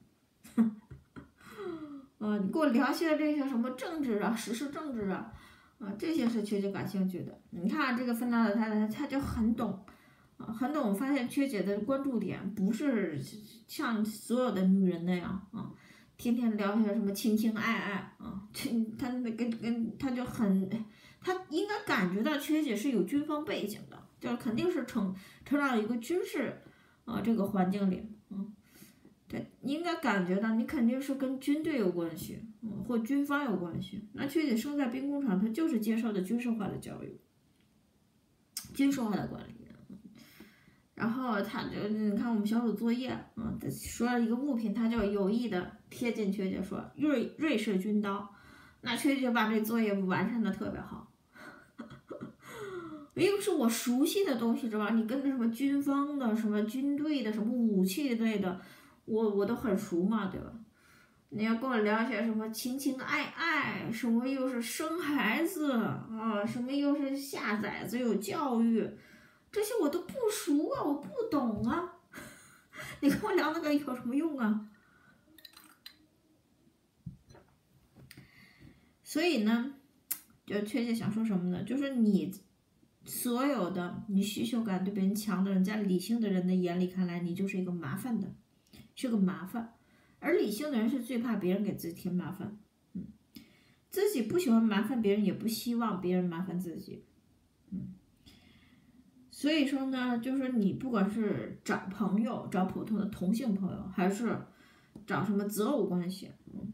[SPEAKER 1] 啊，你给我聊些这些什么政治啊、时事政治啊，啊，这些是缺姐感兴趣的。你看这个芬兰老太太，她就很懂，啊，很懂。发现缺姐的关注点不是像所有的女人那样啊，天天聊些什么情情爱爱啊，这她那跟跟她就很。他应该感觉到缺姐是有军方背景的，就是肯定是成成长一个军事啊这个环境里，嗯，对，应该感觉到你肯定是跟军队有关系，嗯，或军方有关系。那缺姐生在兵工厂，她就是接受的军事化的教育，军事化的管理。然后他就你看我们小组作业，嗯，说了一个物品，他就有意的贴近缺姐说瑞瑞士军刀，那缺姐把这作业完善的特别好。一个是我熟悉的东西，知道吧？你跟着什么军方的、什么军队的、什么武器类的，我我都很熟嘛，对吧？你要跟我聊一些什么情情爱爱，什么又是生孩子啊，什么又是下崽子有教育，这这些我都不熟啊，我不懂啊，你跟我聊那个有什么用啊？所以呢，就确切想说什么呢？就是你所有的你需求感对别人强的人，在理性的人的眼里看来，你就是一个麻烦的，是个麻烦。而理性的人是最怕别人给自己添麻烦，嗯，自己不喜欢麻烦别人，也不希望别人麻烦自己，嗯。所以说呢，就是你不管是找朋友，找普通的同性朋友，还是找什么择偶关系，嗯，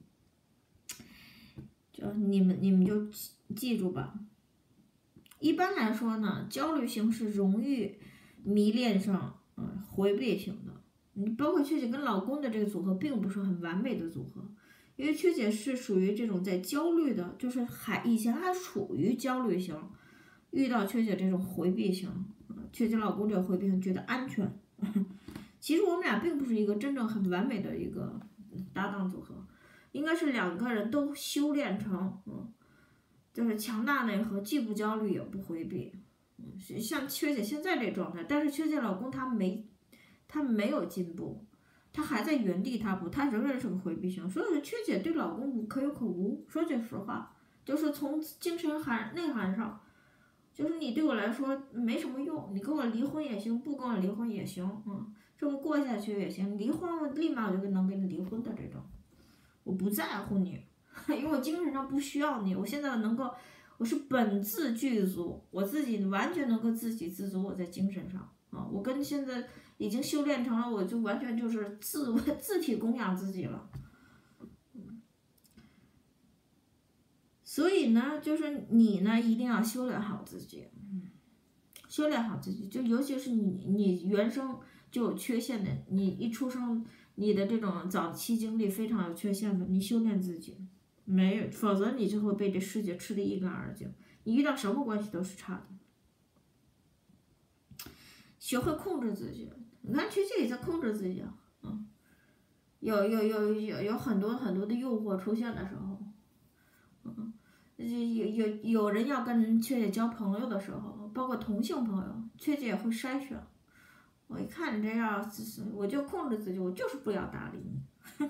[SPEAKER 1] 就你们你们就记住吧。一般来说呢，焦虑型是容易迷恋上，嗯，回避型的。你包括缺姐跟老公的这个组合，并不是很完美的组合，因为缺姐是属于这种在焦虑的，就是还以前还处于焦虑型，遇到缺姐这种回避型，缺姐老公这个回避型觉得安全。其实我们俩并不是一个真正很完美的一个搭档组合，应该是两个人都修炼成，嗯，就是强大内核，既不焦虑也不回避，嗯，像缺姐现在这状态，但是缺姐老公他没。她没有进步，她还在原地踏步，她仍然是个回避型。所以说，缺姐对老公可有可无。说句实话，就是从精神涵内涵上，就是你对我来说没什么用，你跟我离婚也行，不跟我离婚也行，嗯，这么过下去也行。离婚我立马我就能跟你离婚的这种，我不在乎你，因为我精神上不需要你。我现在能够，我是本自具足，我自己完全能够自给自足。我在精神上啊，我跟现在。已经修炼成了，我就完全就是自自体供养自己了。所以呢，就是你呢一定要修炼好自己，修炼好自己，就尤其是你你原生就有缺陷的，你一出生你的这种早期经历非常有缺陷的，你修炼自己，没有，否则你就会被这世界吃得一干二净，你遇到什么关系都是差的。学会控制自己。你看，缺姐也在控制自己啊，嗯，有有有有有很多很多的诱惑出现的时候，嗯，有有有人要跟缺姐交朋友的时候，包括同性朋友，缺姐也会筛选。我一看你这样，我就控制自己，我就是不要搭理你。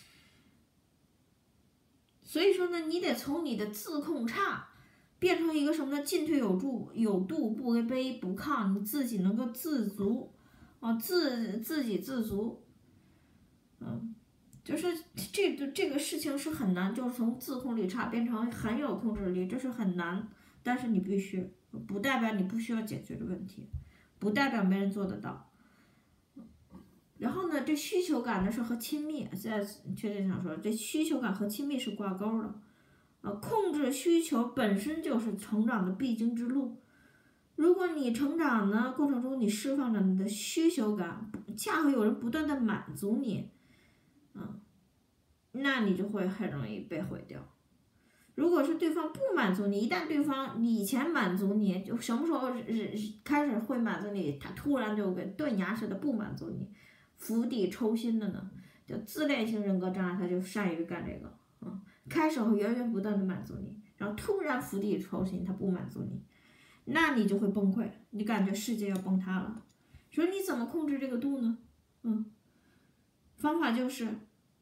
[SPEAKER 1] 所以说呢，你得从你的自控差。变成一个什么呢？进退有度，有度，不卑不亢，你自己能够自足，啊，自自给自足，嗯，就是这个这个事情是很难，就是从自控力差变成很有控制力，这是很难，但是你必须，不代表你不需要解决的问题，不代表没人做得到。然后呢，这需求感呢是和亲密，现在确切想说，这需求感和亲密是挂钩的。呃，控制需求本身就是成长的必经之路。如果你成长的过程中，你释放着你的需求感，恰好有人不断的满足你，嗯，那你就会很容易被毁掉。如果是对方不满足你，一旦对方以前满足你，就什么时候开始会满足你，他突然就跟断崖式的不满足你，釜底抽薪的呢？就自恋型人格障碍，他就善于干这个，嗯。开始会源源不断的满足你，然后突然釜底抽薪，他不满足你，那你就会崩溃，你感觉世界要崩塌了。所以你怎么控制这个度呢？嗯，方法就是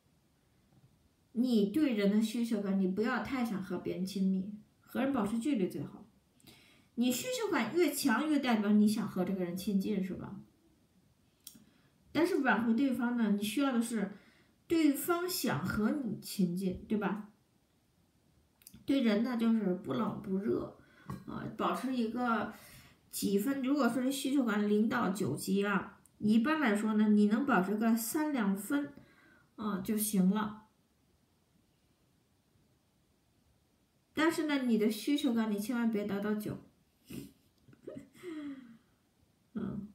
[SPEAKER 1] 你对人的需求感，你不要太想和别人亲密，和人保持距离最好。你需求感越强，越代表你想和这个人亲近，是吧？但是挽回对方呢，你需要的是对方想和你亲近，对吧？对人呢，就是不冷不热，啊，保持一个几分。如果说是需求感零到九级啊，一般来说呢，你能保持个三两分，啊就行了。但是呢，你的需求感你千万别达到九，嗯。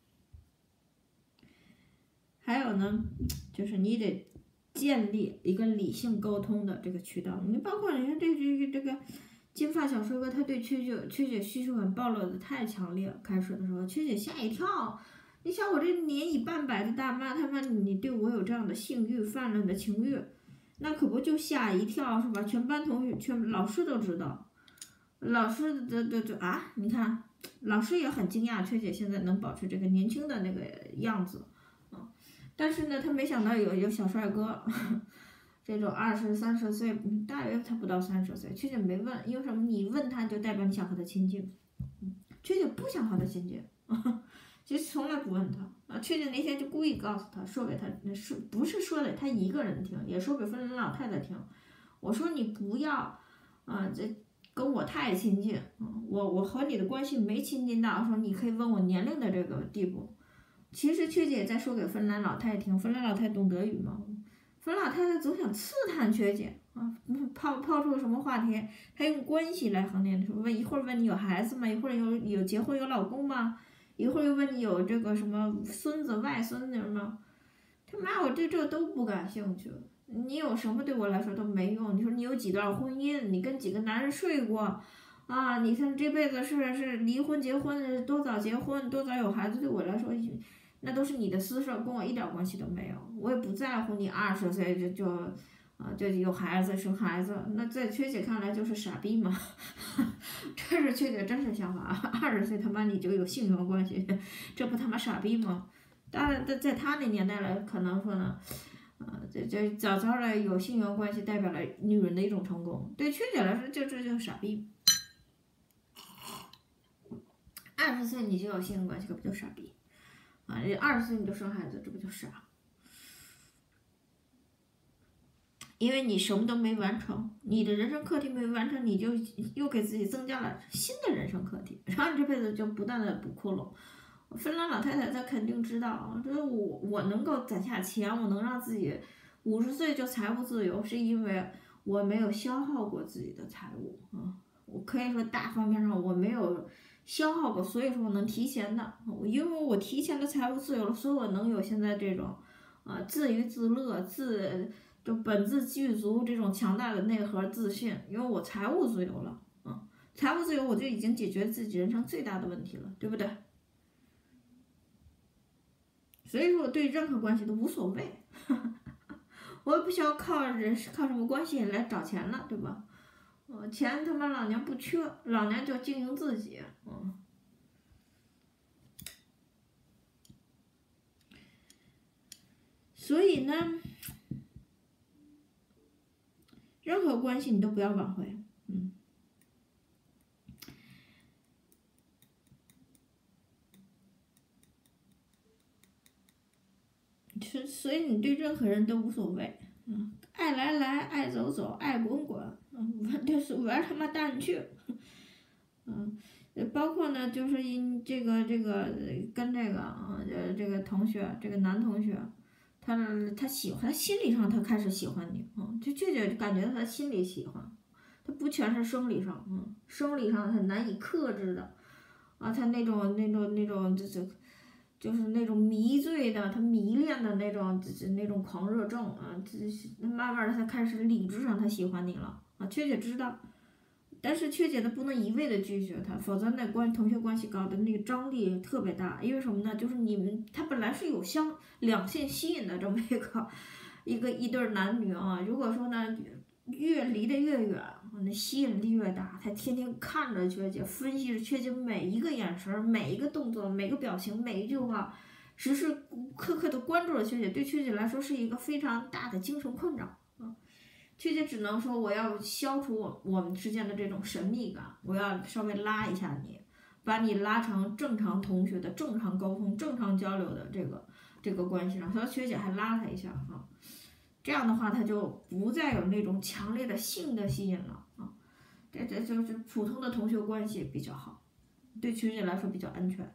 [SPEAKER 1] 还有呢，就是你得建立一个理性沟通的这个渠道。你包括你看这这个这个金发小帅哥，他对缺姐缺姐需求感暴露的太强烈了。开始的时候，缺姐吓一跳，你想我这年已半百的大妈，他妈你对我有这样的性欲泛滥的情欲，那可不就吓一跳是吧？全班同学、全老师都知道，老师的的就啊，你看老师也很惊讶，缺姐现在能保持这个年轻的那个样子啊。但是呢，他没想到有有小帅哥，这种二十三十岁，大约他不到三十岁，缺姐没问，因为什么？你问他就代表你想和他亲近，缺姐不想和他亲近。其实从来不问他啊，缺姐那天就故意告诉他说给他，说不是说给他一个人听，也说给芬兰老太太听。我说你不要啊，这跟我太亲近，嗯，我我和你的关系没亲近到说你可以问我年龄的这个地步。其实缺姐也在说给芬兰老太太听，芬兰老太太懂德语吗？芬兰老太太总想刺探缺姐啊，抛抛出什么话题，她用关系来衡量，说问一会儿问你有孩子吗？一会儿有有结婚有老公吗？一会儿又问你有这个什么孙子外孙女吗？他妈，我对这都不感兴趣。你有什么对我来说都没用。你说你有几段婚姻，你跟几个男人睡过，啊，你看这辈子是是离婚结婚，多早结婚，多早有孩子，对我来说，那都是你的私事，跟我一点关系都没有。我也不在乎你二十岁就就啊就有孩子生孩子，那在缺姐看来就是傻逼嘛。这是缺姐真实想法。二十岁他妈你就有性缘关系，这不他妈傻逼吗？当然，在在他那年代来，可能说呢，呃，这这早早的有性缘关系，代表了女人的一种成功。对缺姐来说，就这就是傻逼。二十岁你就有性缘关系，这不就傻逼？啊，这二十岁你就生孩子，这不就傻？因为你什么都没完成，你的人生课题没完成，你就又给自己增加了新的人生课题，然后你这辈子就不断的补窟窿。芬兰老太太她肯定知道，就是我我能够攒下钱，我能让自己五十岁就财务自由，是因为我没有消耗过自己的财务啊。我可以说大方面上我没有消耗过，所以说我能提前的，因为我提前的财务自由了，所以我能有现在这种啊自娱自乐、自就本自具足这种强大的内核自信，因为我财务自由了啊，财务自由我就已经解决自己人生最大的问题了，对不对？所以说我对任何关系都无所谓，我也不需要靠人靠什么关系来找钱了，对吧？呃，钱他妈老娘不缺，老娘就经营自己，嗯。所以呢，任何关系你都不要挽回，嗯。所所以你对任何人都无所谓，嗯，爱来来，爱走走，爱滚滚，嗯，就是玩他妈蛋去，嗯，包括呢，就是因这个这个跟这个啊，呃，这个同学，这个男同学，他他喜欢，他心理上他开始喜欢你，嗯，就这就感觉他心里喜欢，他不全是生理上，嗯，生理上他难以克制的，啊，他那种那种那种这这。就是那种迷醉的，他迷恋的那种，那种狂热症啊，这慢慢的他开始理智上他喜欢你了啊，缺姐知道，但是缺姐她不能一味的拒绝他，否则那关同学关系搞的那个张力特别大，因为什么呢？就是你们他本来是有相两性吸引的这么一个一个一对男女啊，如果说呢越离得越远，那吸引力越大，他天天看着缺姐，分析着缺姐每一个眼神、每一个动作、每个表情、每一句话，时时刻刻的关注着缺姐，对缺姐来说是一个非常大的精神困扰啊。缺姐只能说，我要消除我我们之间的这种神秘感，我要稍微拉一下你，把你拉成正常同学的正常沟通、正常交流的这个这个关系上。所以缺姐还拉他一下啊。这样的话，他就不再有那种强烈的性的吸引了啊，这这就是普通的同学关系比较好，对缺姐来说比较安全。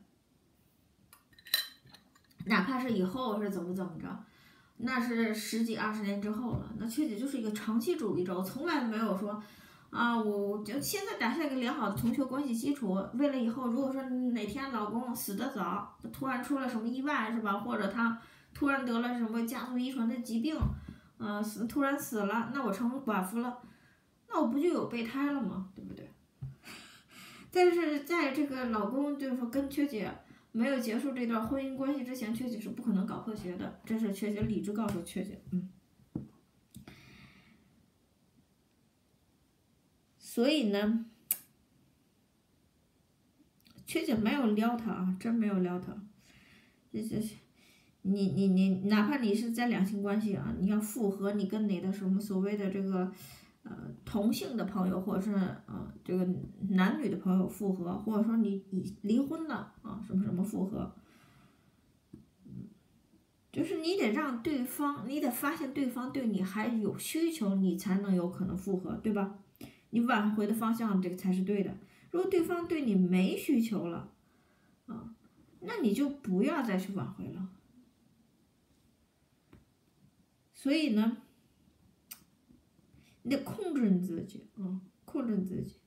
[SPEAKER 1] 哪怕是以后是怎么怎么着，那是十几二十年之后了。那缺姐就是一个长期主义者，我从来没有说啊，我就现在打下一个良好的同学关系基础，为了以后如果说哪天老公死得早，突然出了什么意外是吧，或者他突然得了什么家族遗传的疾病。呃，死突然死了，那我成了寡妇了，那我不就有备胎了吗？对不对？但是在这个老公就是说跟缺姐没有结束这段婚姻关系之前，缺姐是不可能搞破鞋的，这是缺姐理智告诉缺姐，嗯。所以呢， 缺姐没有撩他啊，真没有撩他。这这，你你你，哪怕你是在两性关系啊，你要复合，你跟你的什么所谓的这个呃同性的朋友，或者是呃这个男女的朋友复合，或者说你已离婚了啊，什么什么复合。就是你得让对方，你得发现对方对你还有需求，你才能有可能复合，对吧？你挽回的方向这个才是对的。如果对方对你没需求了，啊，那你就不要再去挽回了。所以呢，你得控制你自己，啊，控制你自己。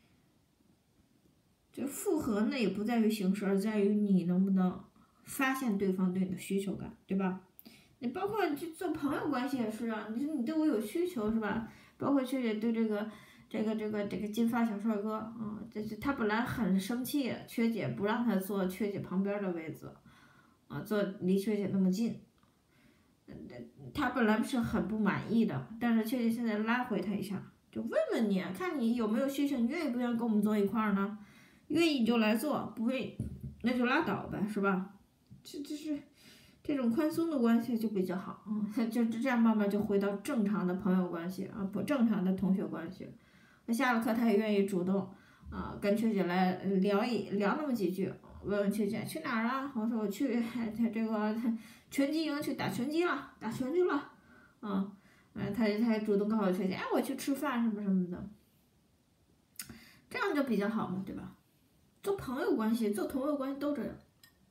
[SPEAKER 1] 就复合呢，也不在于形式，而在于你能不能发现对方对你的需求感，对吧？你包括你去做朋友关系也是啊，你说你对我有需求是吧？包括缺姐对这个这个这个这个金发小帅哥啊，这是他本来很生气，缺姐不让他坐缺姐旁边的位置，啊，坐离缺姐那么近，他本来是很不满意的，但是缺姐现在拉回他一下，就问问你，看你有没有需求，你愿意不愿意跟我们坐一块儿呢？愿意你就来做，不会那就拉倒呗，是吧？这这是这种宽松的关系就比较好，嗯，就这样慢慢就回到正常的朋友关系啊，不正常的同学关系。那下了课他也愿意主动啊跟缺姐来聊一聊那么几句，问问缺姐去哪儿啊？我说我去他这个拳击营去打拳击了，打拳去了，嗯，嗯，他他还主动告诉缺姐，哎，我去吃饭什么什么的，这样就比较好嘛，对吧？做朋友关系，做朋友关系都这样。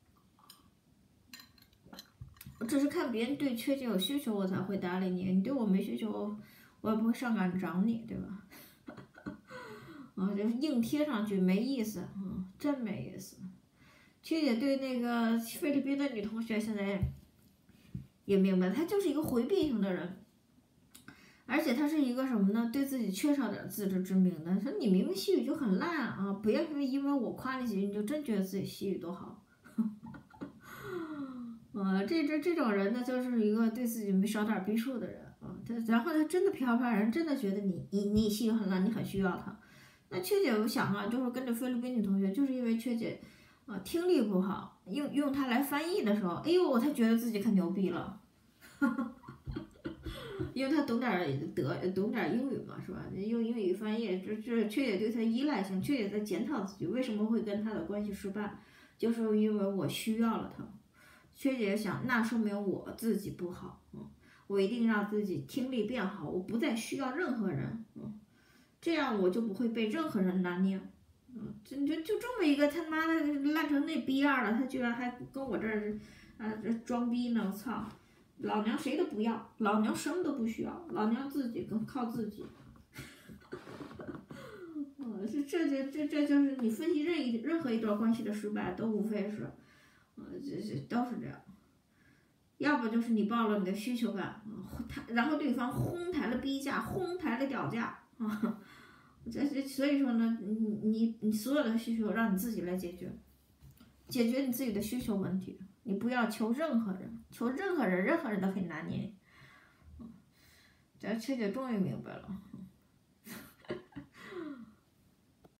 [SPEAKER 1] 我只是看别人对缺姐有需求，我才会搭理你。你对我没需求，我也不会上赶着找你，对吧？啊，就是硬贴上去没意思，嗯，真没意思。缺姐对那个菲律宾的女同学现在也明白，她就是一个回避型的人，而且她是一个什么呢？对自己缺少点自知之明的。说你明明西语就很烂啊，不要因为我夸你几句，你就真觉得自己西语多好。呃，这这这种人呢，就是一个对自己没少点逼数的人啊。他然后他真的漂漂人，真的觉得你你你西语很烂，你很需要他。那缺姐我想啊，就是跟着菲律宾女同学，就是因为缺姐啊听力不好，用用它来翻译的时候，哎呦，他觉得自己可牛逼了，因为他懂点德懂点英语嘛，是吧？用英语翻译，这这缺姐对他依赖性，缺姐在检讨自己为什么会跟他的关系失败，就是因为我需要了他。缺姐想，那说明我自己不好，嗯，我一定让自己听力变好，我不再需要任何人，嗯，这样我就不会被任何人拿捏，嗯，就就就这么一个他妈的烂成那逼样了，他居然还跟我这儿啊这装逼呢，我操！老娘谁都不要，老娘什么都不需要，老娘自己更靠自己。呃，这这这这这就是你分析任一任何一段关系的失败，都无非是。呃，这这都是这样，要不就是你报了你的需求感，他然后对方哄抬了逼价，哄抬了屌价啊，这这所以说呢，你你你所有的需求让你自己来解决，解决你自己的需求问题，你不要求任何人，求任何人，任何人都可以拿捏你。这缺姐终于明白了。